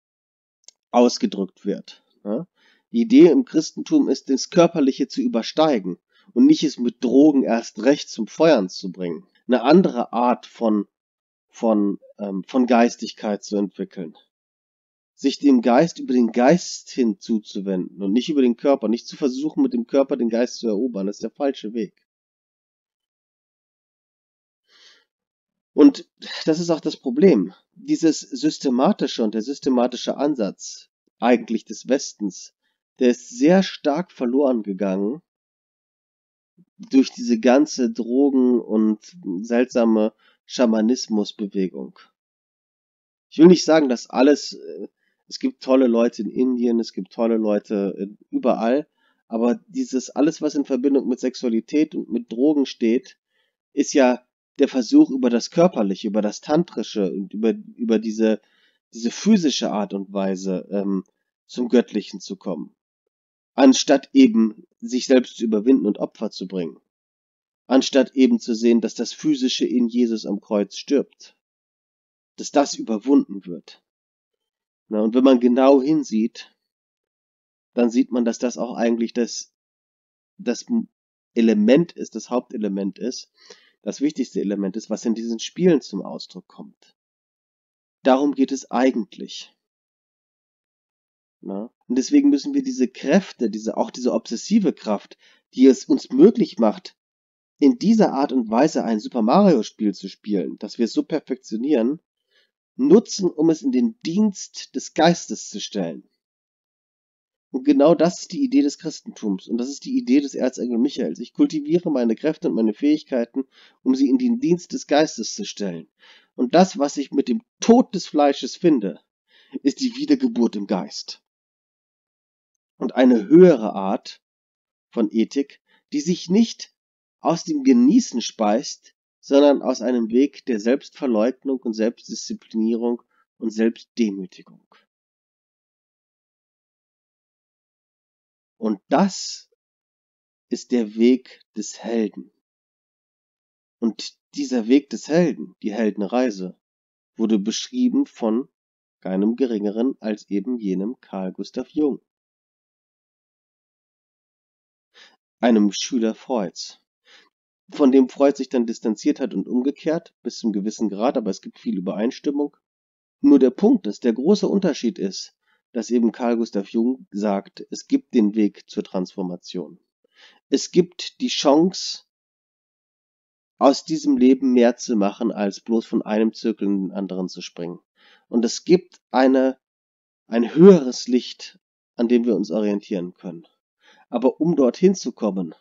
A: ausgedrückt wird. Ja? Die Idee im Christentum ist, das Körperliche zu übersteigen und nicht es mit Drogen erst recht zum Feuern zu bringen. Eine andere Art von, von, ähm, von Geistigkeit zu entwickeln. Sich dem Geist über den Geist hinzuzuwenden und nicht über den Körper, nicht zu versuchen, mit dem Körper den Geist zu erobern, das ist der falsche Weg. Und das ist auch das Problem. Dieses systematische und der systematische Ansatz eigentlich des Westens, der ist sehr stark verloren gegangen durch diese ganze Drogen- und seltsame Schamanismusbewegung. Ich will nicht sagen, dass alles, es gibt tolle Leute in Indien, es gibt tolle Leute überall, aber dieses alles, was in Verbindung mit Sexualität und mit Drogen steht, ist ja der Versuch, über das Körperliche, über das Tantrische und über, über diese, diese physische Art und Weise ähm, zum Göttlichen zu kommen. Anstatt eben sich selbst zu überwinden und Opfer zu bringen. Anstatt eben zu sehen, dass das Physische in Jesus am Kreuz stirbt. Dass das überwunden wird. Na, und wenn man genau hinsieht, dann sieht man, dass das auch eigentlich das, das Element ist, das Hauptelement ist, das wichtigste Element ist, was in diesen Spielen zum Ausdruck kommt. Darum geht es eigentlich. Ne? Und deswegen müssen wir diese Kräfte, diese, auch diese obsessive Kraft, die es uns möglich macht, in dieser Art und Weise ein Super Mario Spiel zu spielen, dass wir es so perfektionieren, nutzen, um es in den Dienst des Geistes zu stellen. Und genau das ist die Idee des Christentums und das ist die Idee des Erzengel Michaels. Ich kultiviere meine Kräfte und meine Fähigkeiten, um sie in den Dienst des Geistes zu stellen. Und das, was ich mit dem Tod des Fleisches finde, ist die Wiedergeburt im Geist. Und eine höhere Art von Ethik, die sich nicht aus dem Genießen speist, sondern aus einem Weg der Selbstverleugnung und Selbstdisziplinierung und Selbstdemütigung. Und das ist der Weg des Helden. Und dieser Weg des Helden, die Heldenreise, wurde beschrieben von keinem Geringeren als eben jenem Carl Gustav Jung, einem Schüler Freuds, von dem Freud sich dann distanziert hat und umgekehrt, bis zum gewissen Grad, aber es gibt viel Übereinstimmung. Nur der Punkt ist, der große Unterschied ist, dass eben Carl Gustav Jung sagt, es gibt den Weg zur Transformation. Es gibt die Chance, aus diesem Leben mehr zu machen, als bloß von einem Zirkel in den anderen zu springen. Und es gibt eine, ein höheres Licht, an dem wir uns orientieren können. Aber um dorthin zu kommen,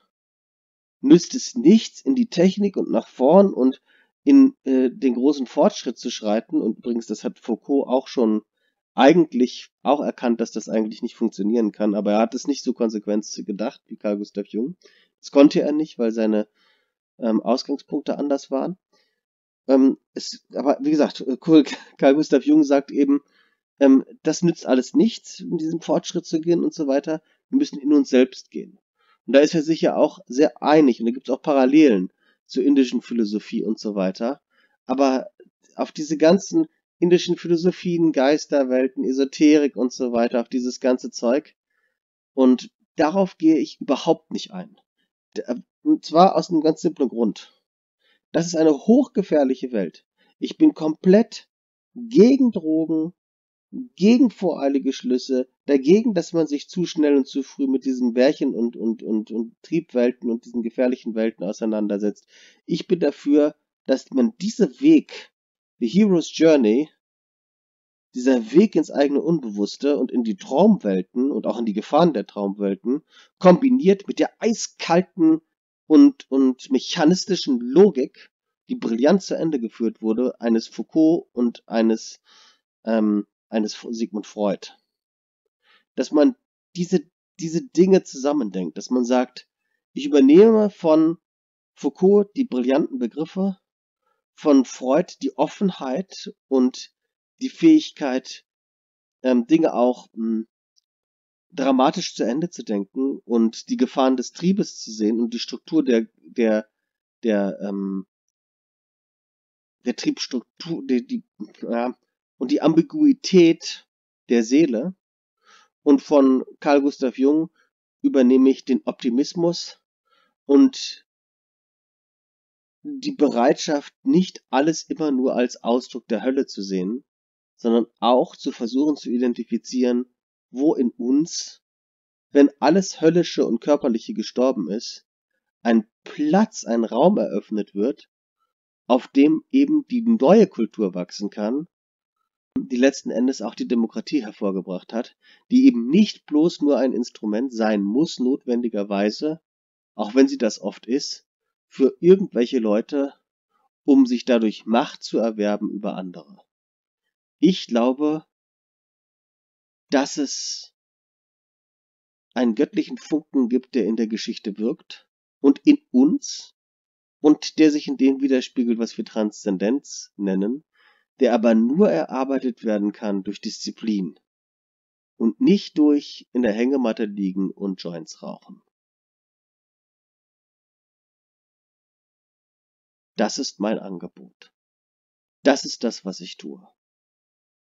A: nützt es nichts, in die Technik und nach vorn und in äh, den großen Fortschritt zu schreiten. Und übrigens, das hat Foucault auch schon eigentlich auch erkannt, dass das eigentlich nicht funktionieren kann. Aber er hat es nicht so konsequent gedacht wie Carl Gustav Jung. Das konnte er nicht, weil seine ähm, Ausgangspunkte anders waren. Ähm, es, aber wie gesagt, Carl Gustav Jung sagt eben, ähm, das nützt alles nichts, in diesem Fortschritt zu gehen und so weiter. Wir müssen in uns selbst gehen. Und da ist er sicher auch sehr einig und da gibt es auch Parallelen zur indischen Philosophie und so weiter. Aber auf diese ganzen indischen Philosophien, Geisterwelten, Esoterik und so weiter, auf dieses ganze Zeug. Und darauf gehe ich überhaupt nicht ein. Und zwar aus einem ganz simplen Grund. Das ist eine hochgefährliche Welt. Ich bin komplett gegen Drogen, gegen voreilige Schlüsse, dagegen, dass man sich zu schnell und zu früh mit diesen Märchen und, und, und, und Triebwelten und diesen gefährlichen Welten auseinandersetzt. Ich bin dafür, dass man diesen Weg, the Hero's Journey, dieser Weg ins eigene Unbewusste und in die Traumwelten und auch in die Gefahren der Traumwelten, kombiniert mit der eiskalten und, und mechanistischen Logik, die brillant zu Ende geführt wurde, eines Foucault und eines, ähm, eines Sigmund Freud. Dass man diese, diese Dinge zusammendenkt, dass man sagt, ich übernehme von Foucault die brillanten Begriffe, von Freud die Offenheit und die Fähigkeit, ähm, Dinge auch mh, dramatisch zu Ende zu denken und die Gefahren des Triebes zu sehen und die Struktur der, der, der, ähm, der Triebstruktur, die, die, ja, und die Ambiguität der Seele. Und von Carl Gustav Jung übernehme ich den Optimismus und die Bereitschaft, nicht alles immer nur als Ausdruck der Hölle zu sehen, sondern auch zu versuchen zu identifizieren, wo in uns, wenn alles Höllische und Körperliche gestorben ist, ein Platz, ein Raum eröffnet wird, auf dem eben die neue Kultur wachsen kann, die letzten Endes auch die Demokratie hervorgebracht hat, die eben nicht bloß nur ein Instrument sein muss, notwendigerweise, auch wenn sie das oft ist, für irgendwelche Leute, um sich dadurch Macht zu erwerben über andere. Ich glaube, dass es einen göttlichen Funken gibt, der in der Geschichte wirkt und in uns und der sich in dem widerspiegelt, was wir Transzendenz nennen, der aber nur erarbeitet werden kann durch Disziplin und nicht durch in der Hängematte liegen und Joints rauchen. Das ist mein Angebot. Das ist das, was ich tue.